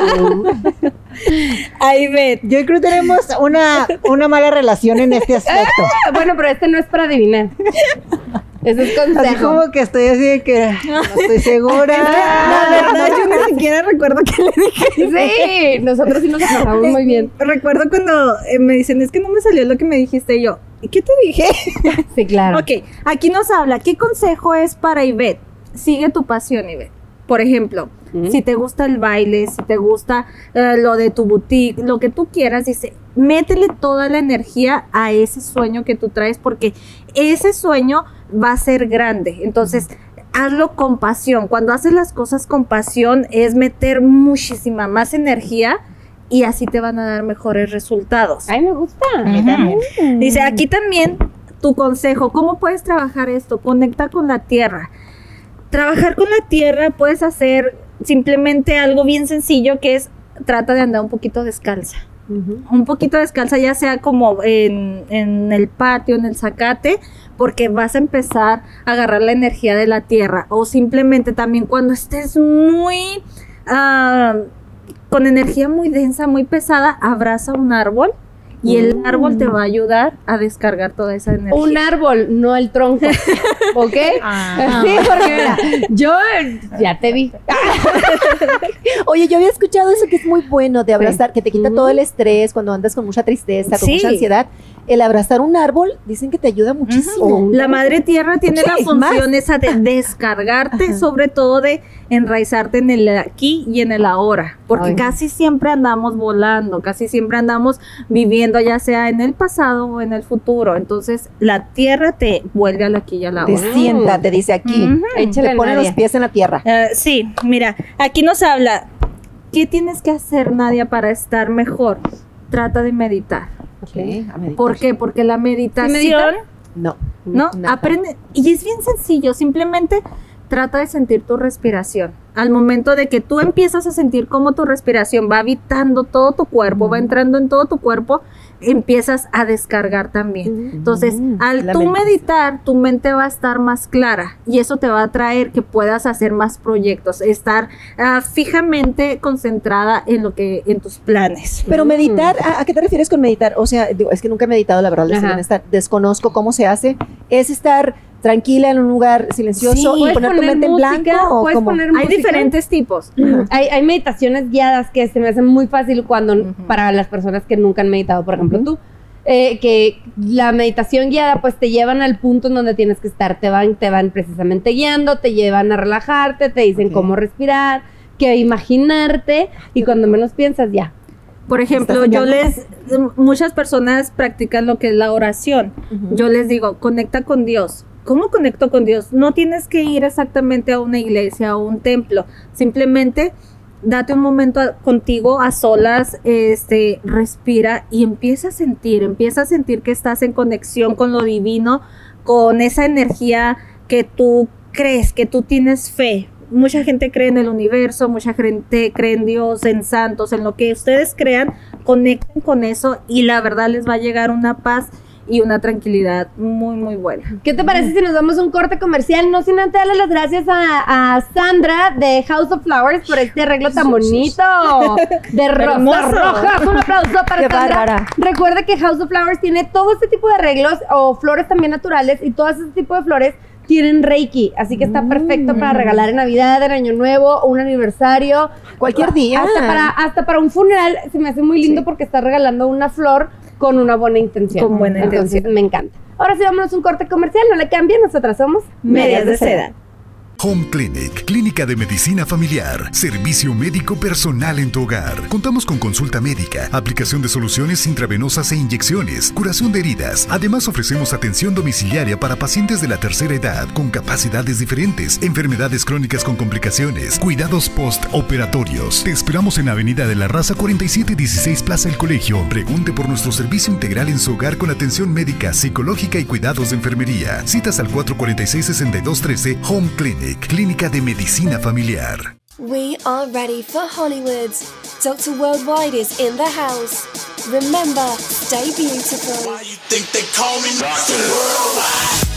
Ahí ve. Yo creo que tenemos una mala relación en este aspecto. Bueno, pero este no es para adivinar. Eso es Así consejo. como que estoy así de que no estoy segura. La verdad, yo ni siquiera recuerdo qué le dije. Sí, nosotros sí nos pasamos muy bien. Recuerdo cuando me dicen, es que no me salió lo que me dijiste. Y yo, ¿y qué te dije? Sí, claro. Ok, aquí nos habla, ¿qué consejo es para Ivette? Sigue tu pasión, Ivette. Por ejemplo, si te gusta el baile, si te gusta lo de tu boutique, lo que tú quieras, dice, métele toda la energía a ese sueño que tú traes, porque ese sueño va a ser grande. Entonces, hazlo con pasión. Cuando haces las cosas con pasión, es meter muchísima más energía y así te van a dar mejores resultados. Ay, me gusta. Dice, aquí también tu consejo, ¿cómo puedes trabajar esto? Conecta con la tierra. Trabajar con la tierra puedes hacer simplemente algo bien sencillo, que es, trata de andar un poquito descalza. Un poquito descalza, ya sea como en el patio, en el zacate, porque vas a empezar a agarrar la energía de la tierra. O simplemente también cuando estés muy con energía muy densa, muy pesada, abraza un árbol y el árbol te va a ayudar a descargar toda esa energía. Un árbol, no el tronco. ¿Ok? Sí, porque mira, yo ya te vi. Oye, yo había escuchado eso que es muy bueno de abrazar, que te quita todo el estrés cuando andas con mucha tristeza, con Sí. mucha ansiedad. El abrazar un árbol, dicen que te ayuda muchísimo. La madre tierra tiene la Sí, función más. esa de descargarte, sobre todo de enraizarte en el aquí y en el ahora, porque Ay. casi siempre andamos volando, casi siempre andamos viviendo ya sea en el pasado o en el futuro. Entonces la tierra te vuelve al aquí y a la Te ahora. sienta, te dice aquí. Ujú. Échale, Te pone Nadia. los pies en la tierra. Sí, mira, aquí nos habla, ¿qué tienes que hacer, Nadia, para estar mejor? Trata de meditar. ¿Por qué? Porque la meditación, meditan? No. ¿no? Nada. Aprende, y es bien sencillo, simplemente trata de sentir tu respiración. Al momento de que tú empiezas a sentir cómo tu respiración va habitando todo tu cuerpo, va entrando en todo tu cuerpo, empiezas a descargar también. Entonces, al La tú mente. meditar, tu mente va a estar más clara y eso te va a traer que puedas hacer más proyectos, estar fijamente concentrada en lo que, en tus planes. Pero meditar, ¿a qué te refieres con meditar? O sea, digo, es que nunca he meditado, la verdad, les Ajá. digo, desconozco cómo se hace. ¿Es estar tranquila en un lugar silencioso Sí. y ¿Puedes poner tu poner mente en música? blanco? ¿O ¿Puedes cómo? poner Hay música? diferentes tipos. Hay meditaciones guiadas que se me hacen muy fácil cuando para las personas que nunca han meditado, por ejemplo tú, que la meditación guiada pues te llevan al punto en donde tienes que estar, te van precisamente guiando, te llevan a relajarte, te dicen cómo respirar, qué imaginarte y cuando menos piensas ya. Por ejemplo, muchas personas practican lo que es la oración. Yo les digo, conecta con Dios. ¿Cómo conecto con Dios? No tienes que ir exactamente a una iglesia o un templo. Simplemente date un momento contigo a solas, respira y empieza a sentir que estás en conexión con lo divino, con esa energía que tú crees, que tú tienes fe. Mucha gente cree en el universo, mucha gente cree en Dios, en santos, en lo que ustedes crean, conecten con eso y la verdad les va a llegar una paz y una tranquilidad muy, muy buena. ¿Qué te parece si nos damos un corte comercial? No sin antes darle las gracias a Sandra de House of Flowers por este arreglo tan bonito de rosas rojas. Un aplauso para Qué Sandra. bárbara. Recuerda que House of Flowers tiene todo este tipo de arreglos o flores también naturales y todo ese tipo de flores tienen Reiki, así que está perfecto para regalar en Navidad, en Año Nuevo, o un aniversario. Cualquier día. Hasta para un funeral se me hace muy lindo porque está regalando una flor con una buena intención. Con buena Entonces, intención. me encanta. Ahora sí, vámonos a un corte comercial, no le cambien, nosotras somos Medias de seda. Home Clinic, clínica de medicina familiar, servicio médico personal en tu hogar. Contamos con consulta médica, aplicación de soluciones intravenosas e inyecciones, curación de heridas. Además ofrecemos atención domiciliaria para pacientes de la tercera edad con capacidades diferentes, enfermedades crónicas con complicaciones, cuidados postoperatorios. Te esperamos en Avenida de la Raza 4716 Plaza El Colegio. Pregunte por nuestro servicio integral en su hogar con atención médica, psicológica y cuidados de enfermería. Citas al 446-6213. Home Clinic, clínica de medicina familiar. We are ready for Hollywood. Dr. Worldwide is in the house. Remember, stay beautiful. Why you think they call me Dr. Worldwide?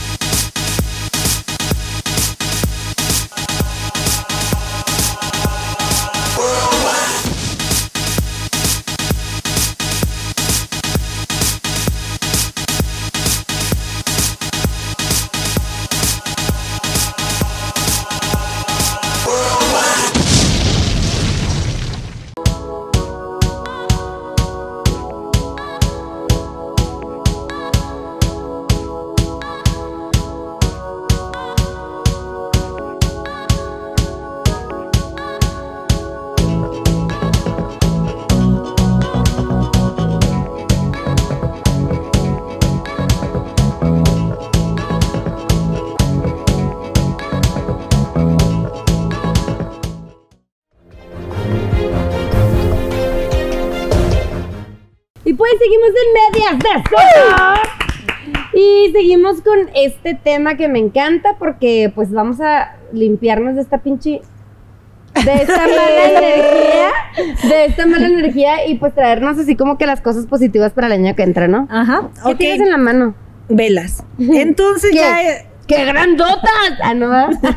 Y pues seguimos en Medias de Sopa. Y seguimos con este tema que me encanta porque pues vamos a limpiarnos de esta pinche... De esta mala energía y pues traernos así como que las cosas positivas para el año que entra, ¿no? Ajá. ¿Qué tienes en la mano? Velas. Entonces ya... ¡Qué grandotas! Ah, no.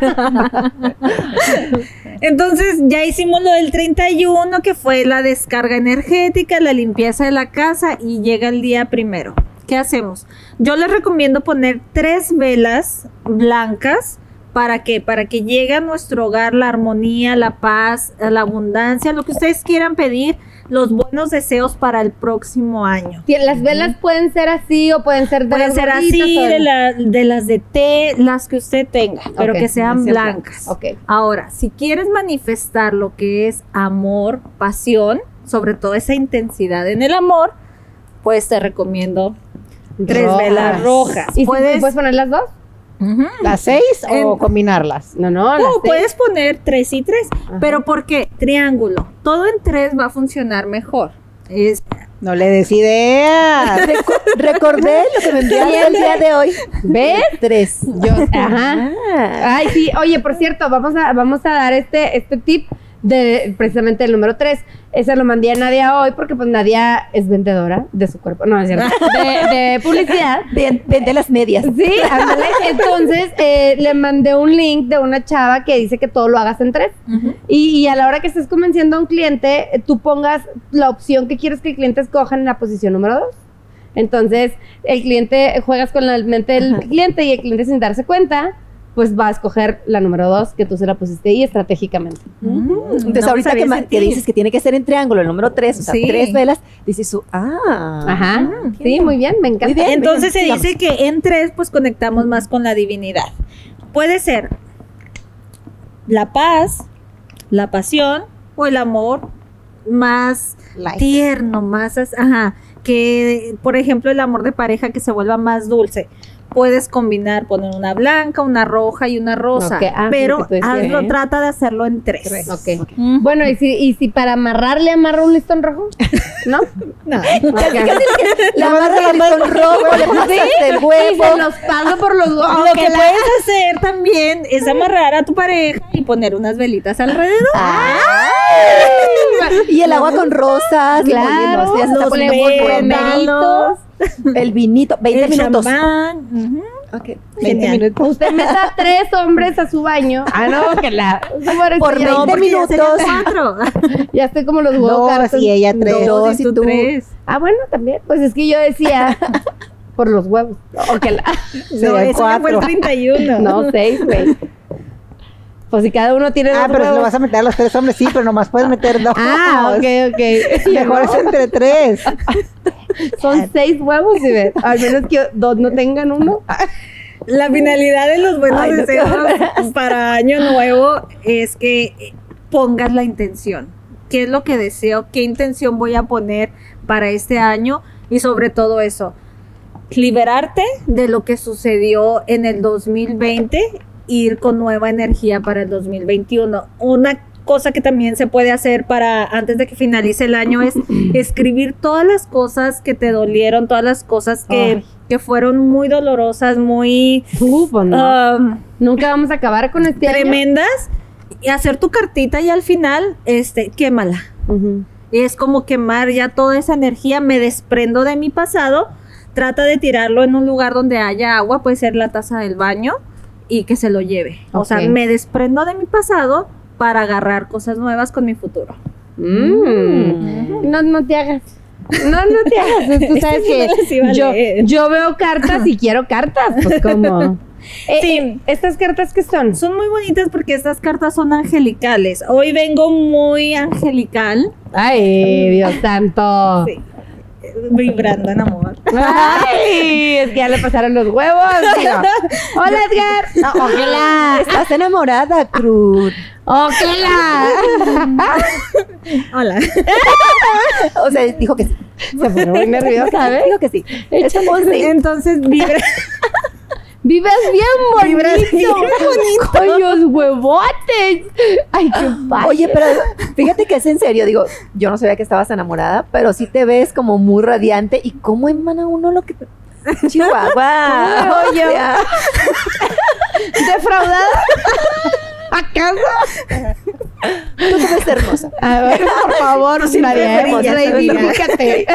Entonces ya hicimos lo del 31, que fue la descarga energética, la limpieza de la casa, y llega el día primero. ¿Qué hacemos? Yo les recomiendo poner 3 velas blancas. ¿Para qué? Para que llegue a nuestro hogar la armonía, la paz, la abundancia, lo que ustedes quieran pedir, los buenos deseos para el próximo año. Las velas pueden ser así o pueden ser de pueden ser así, de las de té, las que usted tenga, pero que sean blancas. Okay. Ahora, si quieres manifestar lo que es amor, pasión, sobre todo esa intensidad en el amor, pues te recomiendo 3 velas rojas. ¿Y puedes poner las 2? ¿Las 6 o combinarlas? No, puedes poner 3 y 3. Pero ¿por qué? Triángulo. Todo en 3 va a funcionar mejor. No le des ideas. Recordé lo que me enviaste el día de hoy. ¿Ves? 3. Ajá. Ay, sí. Oye, por cierto, vamos a dar este tip de precisamente el número 3. Ese lo mandé a Nadia hoy porque pues Nadia es vendedora de su cuerpo. No, es cierto. De publicidad. Vende las medias. Sí, ándale. Entonces le mandé un link de una chava que dice que todo lo hagas en 3. Y a la hora que estés convenciendo a un cliente, tú pongas la opción que quieres que el cliente escoja en la posición número 2. Entonces, el cliente, juegas con la mente del cliente y el cliente sin darse cuenta, pues va a escoger la número 2 que tú se la pusiste ahí estratégicamente. Entonces, ahorita que dices que tiene que ser en triángulo, el número 3, o sea, 3 velas, dices tú, ajá, sí, muy bien, me encanta. Bien, entonces se dice que en 3, pues conectamos más con la divinidad. Puede ser la paz, la pasión o el amor más tierno, más, que por ejemplo el amor de pareja que se vuelva más dulce. Puedes combinar, poner una blanca, una roja y una rosa, pero trata de hacerlo en 3. Okay. Bueno, ¿y si para amarrarle amarro un listón rojo? ¿No? No. Le amarras el listón rojo, le pasas el huevo. Y se los pago por los huevos. Lo que puedes hacer también es amarrar a tu pareja y poner unas velitas alrededor. Y el agua con rosas. Claro. Los pomeritos. El vinito, 20 minutos. Champán. Okay. 20 minutos. Usted meta 3 hombres a su baño. No, que la... Por 20 minutos. 4. Ya estoy como los huevos. 2 y ella 3. 2 y tú 3. Bueno, también. Pues es que yo decía... por los huevos. No, eso ya fue el 31. No, 6, güey. Pues si cada uno tiene 2 pero huevos. si lo vas a meter a los 3 hombres, sí, pero nomás puedes meter 2. Ok. Mejor es entre 3. Son 6 huevos, ¿sí ves? Al menos que 2 no tengan 1. La finalidad de los buenos deseos para Año Nuevo es que pongas la intención. ¿Qué es lo que deseo? ¿Qué intención voy a poner para este año? Y sobre todo eso, liberarte de lo que sucedió en el 2020, ir con nueva energía para el 2021. Una cosa que también se puede hacer para antes de que finalice el año es escribir todas las cosas que te dolieron, todas las cosas que fueron muy dolorosas, muy nunca vamos a acabar con este tremendas, y hacer tu cartita y al final quémala. Es como quemar ya toda esa energía. Me desprendo de mi pasado, trata de tirarlo en un lugar donde haya agua, puede ser la taza del baño, y que se lo lleve. O sea, me desprendo de mi pasado para agarrar cosas nuevas con mi futuro. No te hagas. No te hagas. Tú sabes que yo veo cartas y quiero cartas. Pues como... Sí. ¿Estas cartas qué son? Son muy bonitas porque estas cartas son angelicales. Hoy vengo muy angelical. Ay, Dios santo. Sí. Vibrando en amor. Ay, es que ya le pasaron los huevos. Hola, Edgar. Hola. Estás enamorada, Cruz. Hola. Hola. O sea, dijo que sí. Se pone muy nerviosa, ¿sabes? Dijo que sí. Entonces vibra. Vives bien bonito. Con los huevotes. Ay, qué padre. Oye, pero fíjate que es en serio. Digo, yo no sabía que estabas enamorada, pero sí te ves como muy radiante. ¿Y cómo emana uno lo que... Chihuahua. Oye. ¿Defraudada? ¿Acaso? Tú te ves hermosa. A ver, por favor, María, reivindícate.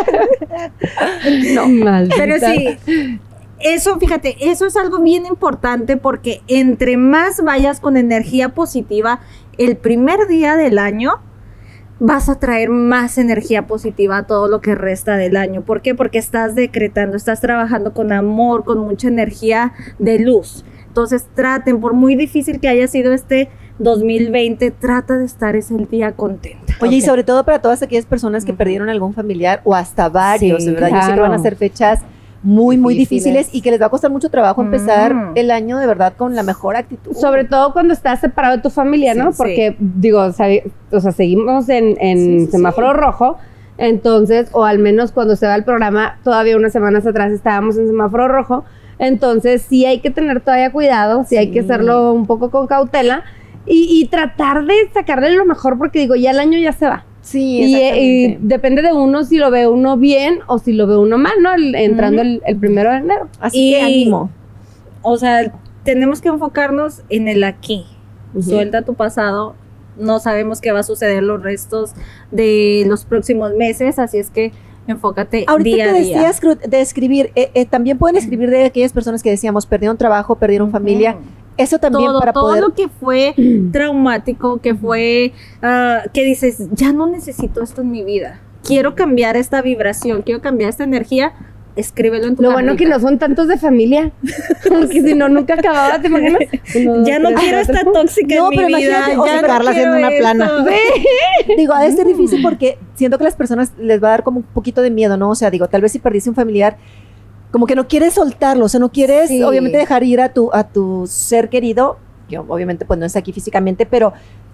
No, pero sí... Eso, fíjate, eso es algo bien importante porque entre más vayas con energía positiva, el primer día del año vas a traer más energía positiva a todo lo que resta del año. ¿Por qué? Porque estás decretando, estás trabajando con amor, con mucha energía de luz. Entonces traten, por muy difícil que haya sido este 2020, trata de estar ese día contenta. Oye, y sobre todo para todas aquellas personas que perdieron algún familiar o hasta varios, ¿verdad? Yo sé que van a ser fechas muy difíciles y que les va a costar mucho trabajo empezar el año de verdad con la mejor actitud. Sobre todo cuando estás separado de tu familia, ¿no? Porque, digo, o sea, seguimos en semáforo rojo, entonces, o al menos cuando se va el programa, todavía unas semanas atrás estábamos en semáforo rojo, entonces sí hay que tener todavía cuidado, sí hay que hacerlo un poco con cautela y tratar de sacarle lo mejor, porque digo, ya el año ya se va. Sí, y depende de uno si lo ve uno bien o si lo ve uno mal, ¿no? Entrando el 1 de enero. Así que ánimo. O sea, tenemos que enfocarnos en el aquí. Suelta tu pasado. No sabemos qué va a suceder los restos de los próximos meses, así es que enfócate ahorita día a día. Ahorita decías de escribir, también pueden escribir de aquellas personas que decíamos perdieron trabajo, perdieron familia. Eso también para poder... Todo lo que fue traumático, que fue, que dices, ya no necesito esto en mi vida. Quiero cambiar esta vibración, quiero cambiar esta energía. Escríbelo en tu Lo bueno que no son tantos de familia, porque si no, nunca acababa, ¿te imaginas? Ya no quiero esta tóxica en mi vida. O ya sacarla haciendo una plana. Digo, ha de ser difícil porque siento que a las personas les va a dar como un poquito de miedo, ¿no? O sea, digo, tal vez si perdiste un familiar, como que no quieres soltarlo, o sea, no quieres obviamente dejar ir a tu ser querido, que obviamente pues no está aquí físicamente, pero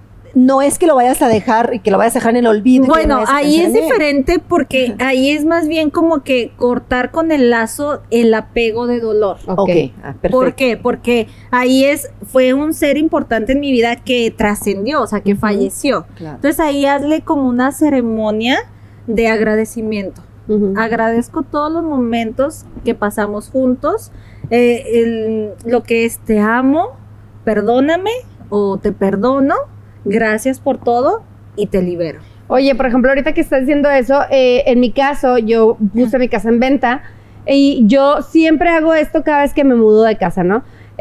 no es que lo vayas a dejar y que lo vayas a dejar en el olvido. Bueno, ahí es diferente porque ahí es más bien como que cortar con el lazo el apego de dolor. Ok, perfecto. ¿Por qué? Porque ahí fue un ser importante en mi vida que trascendió, o sea, que falleció. Claro. Entonces ahí hazle como una ceremonia de agradecimiento. Agradezco todos los momentos que pasamos juntos, lo que es te amo, perdóname o te perdono, gracias por todo y te libero. Oye, por ejemplo, ahorita que estás diciendo eso, en mi caso, yo puse mi casa en venta y yo siempre hago esto cada vez que me mudo de casa, ¿no?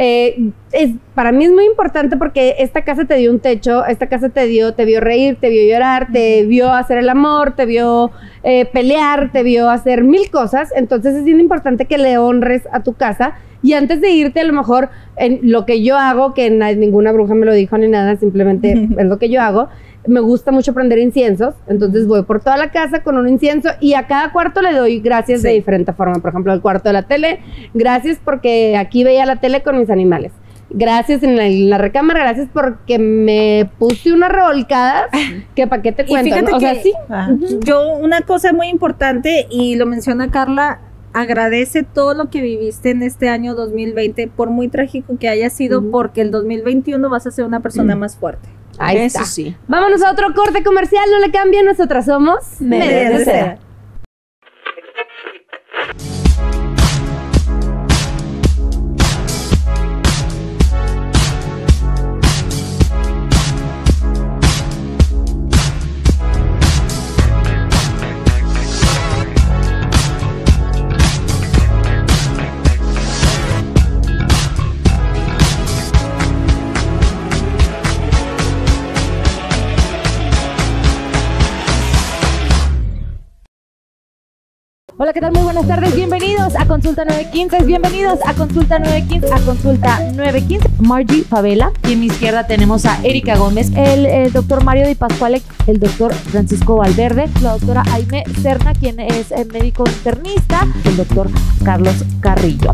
Para mí es muy importante porque esta casa te dio un techo, esta casa te vio reír, te vio llorar, te vio hacer el amor, te vio pelear, te vio hacer 1000 cosas. Entonces es bien importante que le honres a tu casa Y antes de irte, a lo mejor, en lo que yo hago, que ninguna bruja me lo dijo ni nada, simplemente es lo que yo hago, me gusta mucho prender inciensos, entonces voy por toda la casa con un incienso y a cada cuarto le doy gracias de diferente forma. Por ejemplo, al cuarto de la tele, gracias porque aquí veía la tele con mis animales. Gracias en la recámara, gracias porque me puse unas revolcadas que para qué te cuento, ¿no? O sea, sí. Yo, una cosa muy importante, y lo menciona Carla, agradece todo lo que viviste en este año 2020, por muy trágico que haya sido, porque el 2021 vas a ser una persona más fuerte. Ahí está. Sí. Vámonos a otro corte comercial, no le cambien, nosotras somos Medias de Cera. Hola, ¿qué tal? Muy buenas tardes, bienvenidos a Consulta 915, bienvenidos a Consulta 915, a Consulta 915. Margie Favela, y en mi izquierda tenemos a Erika Gómez, el doctor Mario Di Pasquale, el doctor Francisco Valverde, la doctora Aime Serna, quien es médico internista, el doctor Carlos Carrillo.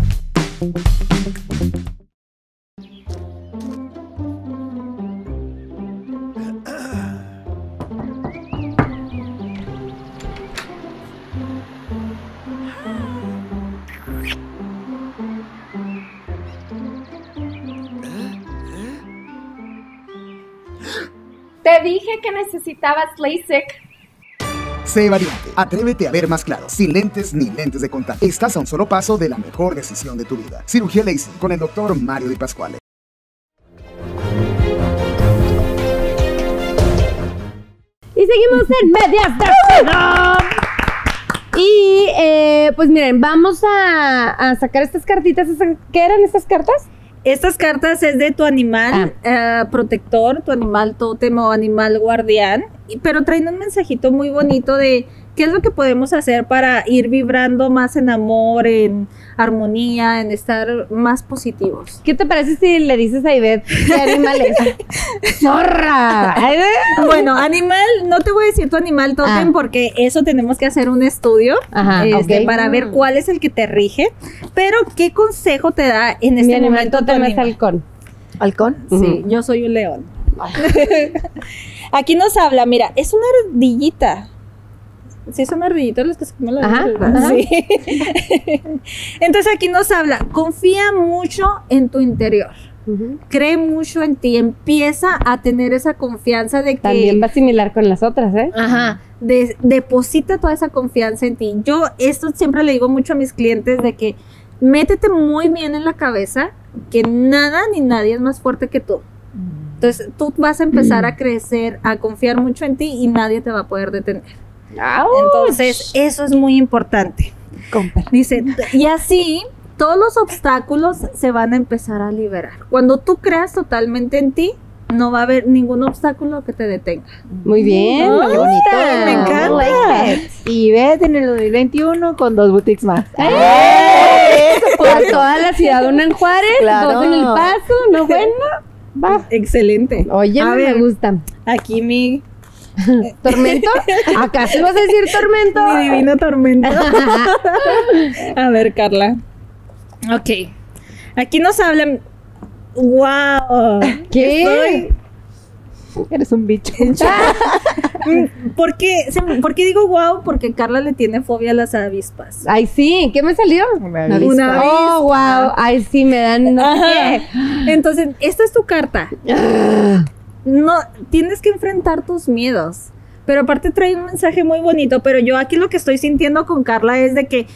Te dije que necesitabas LASIK. Sé valiente, atrévete a ver más claro, sin lentes ni lentes de contacto. Estás a un solo paso de la mejor decisión de tu vida. Cirugía LASIK con el doctor Mario Di Pasquale. Y seguimos en Medias de Cera. Y pues miren, vamos a sacar estas cartitas. ¿Qué eran estas cartas? Estas cartas es de tu animal protector, tu animal tótem o animal guardián, pero traen un mensajito muy bonito de qué es lo que podemos hacer para ir vibrando más en amor, en armonía, en estar más positivos. ¿Qué te parece si le dices a Ivette qué animal es? ¡Zorra! Bueno, animal, no te voy a decir tu animal tótem porque eso tenemos que hacer un estudio para ver cuál es el que te rige, pero ¿qué consejo te da en este Mi momento animal tótem es halcón. ¿Halcón? Sí, yo soy un león. Aquí nos habla, mira, es una ardillita. Sí, son ardillitos los que se comen la sí. Entonces aquí nos habla, confía mucho en tu interior. Cree mucho en ti, empieza a tener esa confianza de que... También va similar con las otras, ¿eh? Deposita toda esa confianza en ti. Yo esto siempre le digo mucho a mis clientes de que métete muy bien en la cabeza que nada ni nadie es más fuerte que tú. Entonces tú vas a empezar a crecer, a confiar mucho en ti y nadie te va a poder detener. Entonces eso es muy importante. Dice, y así todos los obstáculos se van a empezar a liberar. Cuando tú creas totalmente en ti, no va a haber ningún obstáculo que te detenga. Muy bien, qué bonito, me encanta. Y ves en el 2021 con 2 boutiques más. Por toda la ciudad, una en Juárez, 2 en El Paso, ¿no? Bueno, va. Excelente. Oye, me gusta. Aquí mi... ¿Tormento? ¿Acaso vas a decir tormento? Mi divino tormento. A ver, Carla. Ok. Aquí nos hablan. ¡Wow! ¿Qué? Eres un bicho. ¿Por qué digo wow? Porque Carla le tiene fobia a las avispas. Ay, sí. ¿Qué me salió? Una avispa. Oh, wow. Ay, sí, me dan no sé qué. Entonces, esta es tu carta. No, tienes que enfrentar tus miedos. Pero aparte trae un mensaje muy bonito. Pero yo aquí lo que estoy sintiendo con Carla es de que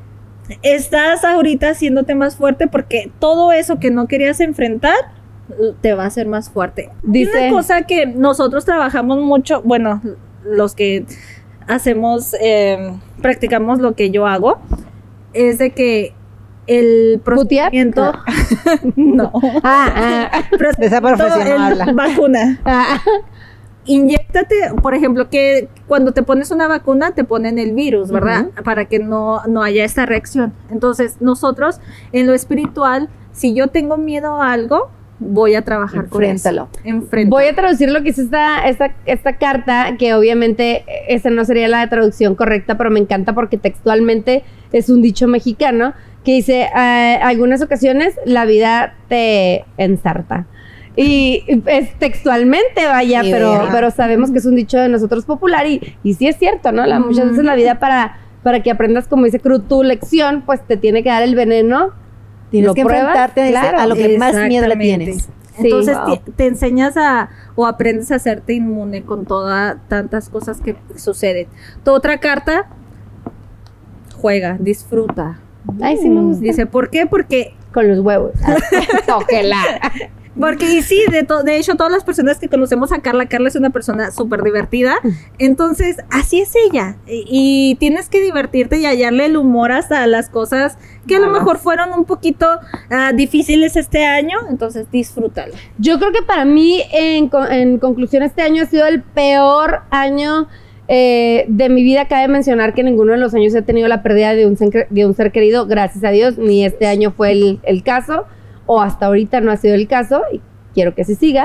estás ahorita haciéndote más fuerte porque todo eso que no querías enfrentar te va a hacer más fuerte. Dice, una cosa que nosotros trabajamos mucho, bueno, los que hacemos, practicamos lo que yo hago, es de que el procedimiento no de esa profesión no habla. Vacuna inyéctate, por ejemplo, que cuando te pones una vacuna te ponen el virus, ¿verdad? Para que no haya esta reacción. Entonces, nosotros en lo espiritual, si yo tengo miedo a algo, voy a trabajar con eso. Enfréntalo. Voy a traducir lo que hizo esta carta, que obviamente esa no sería la traducción correcta, pero me encanta porque textualmente es un dicho mexicano que dice, algunas ocasiones la vida te ensarta. Y es textualmente, vaya, pero sabemos que es un dicho de nosotros popular y sí es cierto, ¿no? Muchas veces la vida para que aprendas, como dice Cruz, tu lección, pues te tiene que dar el veneno. Tienes que enfrentarte a lo que más miedo le tienes. Entonces te enseñas o aprendes a hacerte inmune con tantas cosas que suceden. Tu otra carta, juega, disfruta. Ay, sí me gusta. Dice, ¿por qué? Porque con los huevos. Tóquela. Porque, y sí, de hecho, todas las personas que conocemos a Carla es una persona súper divertida. Entonces, así es ella. Y tienes que divertirte y hallarle el humor hasta las cosas que a lo mejor fueron un poquito difíciles este año. Entonces, disfrútalo. Yo creo que para mí, en conclusión, este año ha sido el peor año de mi vida. Cabe mencionar que ninguno de los años he tenido la pérdida de un ser querido, gracias a Dios. Ni este año fue el caso, o hasta ahorita no ha sido el caso, y quiero que así siga.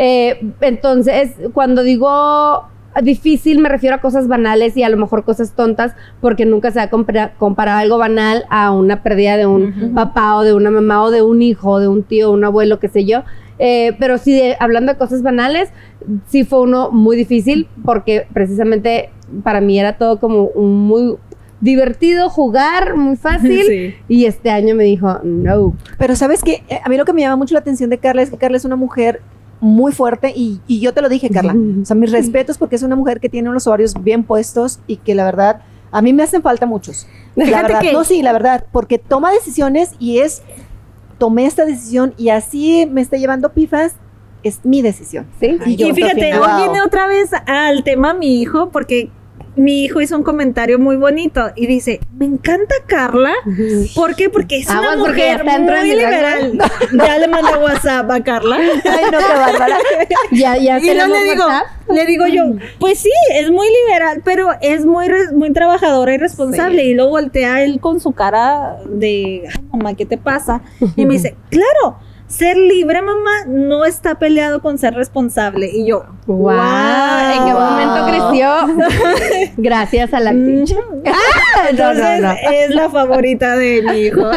Entonces, cuando digo difícil, me refiero a cosas banales y a lo mejor cosas tontas, porque nunca se va a comparar algo banal a una pérdida de un papá o de una mamá o de un hijo, o de un tío, un abuelo, qué sé yo. Pero sí, hablando de cosas banales, sí fue uno muy difícil, porque precisamente para mí era todo como muy divertido, jugar, muy fácil, y este año me dijo, no. Pero ¿sabes qué? A mí lo que me llama mucho la atención de Carla es que Carla es una mujer muy fuerte, y yo te lo dije, Carla, o sea, mis respetos, porque es una mujer que tiene unos ovarios bien puestos y que la verdad, a mí me hacen falta muchos. La verdad, la verdad, porque toma decisiones y tomé esta decisión y así me está llevando pifas, es mi decisión. Sí. Y fíjate, hoy viene otra vez al tema mi hijo, porque mi hijo hizo un comentario muy bonito y dice, me encanta Carla. ¿Por qué? Porque es una mujer muy liberal. Ya le mandé WhatsApp a Carla. Ay, no, qué bárbara. Ya y le digo yo, pues sí, es muy liberal, pero es muy trabajadora y responsable. Y luego voltea él con su cara de, ay, mamá, ¿qué te pasa? Y me dice, claro, ser libre, mamá, no está peleado con ser responsable. Y yo, wow. ¿En qué momento creció? Gracias a la teacher. Entonces, es la favorita de mi hijo.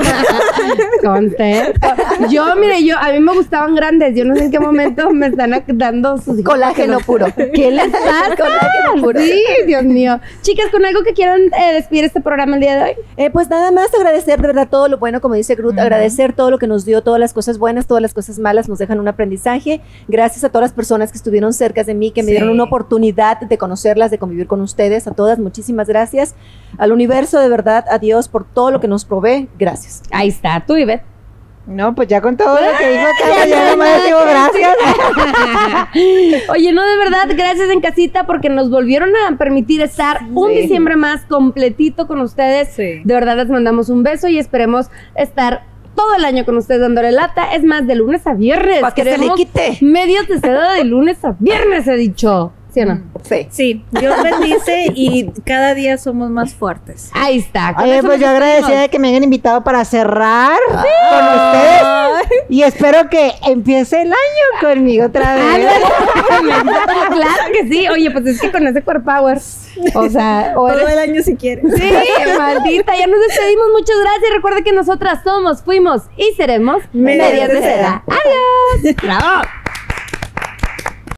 Contento. A mí me gustaban grandes. Yo no sé en qué momento me están dando sus colágeno puro. ¿Qué les pasa? Colágeno puro. Sí, Dios mío. Chicas, ¿con algo que quieran despedir este programa el día de hoy? Pues nada más agradecer de verdad todo lo bueno, como dice Groot, agradecer todo lo que nos dio, todas las cosas buenas, todas las cosas malas nos dejan un aprendizaje. Gracias a todas las personas que estuvieron cerca de mí, que me dieron una oportunidad de conocerlas, de convivir con ustedes. A todas, muchísimas gracias. Al universo, de verdad, a Dios por todo lo que nos provee. Gracias. Ahí está, tú, Ivette. No, pues ya con todo lo que dijo acá, ya nomás digo gracias. Oye, no, de verdad, gracias en casita, porque nos volvieron a permitir estar un diciembre más completito con ustedes. De verdad, les mandamos un beso y esperemos estar todo el año con ustedes dándole lata. Es más, de lunes a viernes. Para que se le quite. Medios de seda de lunes a viernes, he dicho. ¿Sí o no? Sí. Dios bendice y cada día somos más fuertes. Ahí está. Oye, pues yo agradecida de que me hayan invitado para cerrar con ustedes. Y espero que empiece el año conmigo otra vez. Claro que sí. Oye, pues es que con ese core power, o sea, todo el año si quieres. Sí, maldita. Ya nos despedimos. Muchas gracias. Recuerda que nosotras somos, fuimos y seremos Medias de Seda. Adiós. Bravo.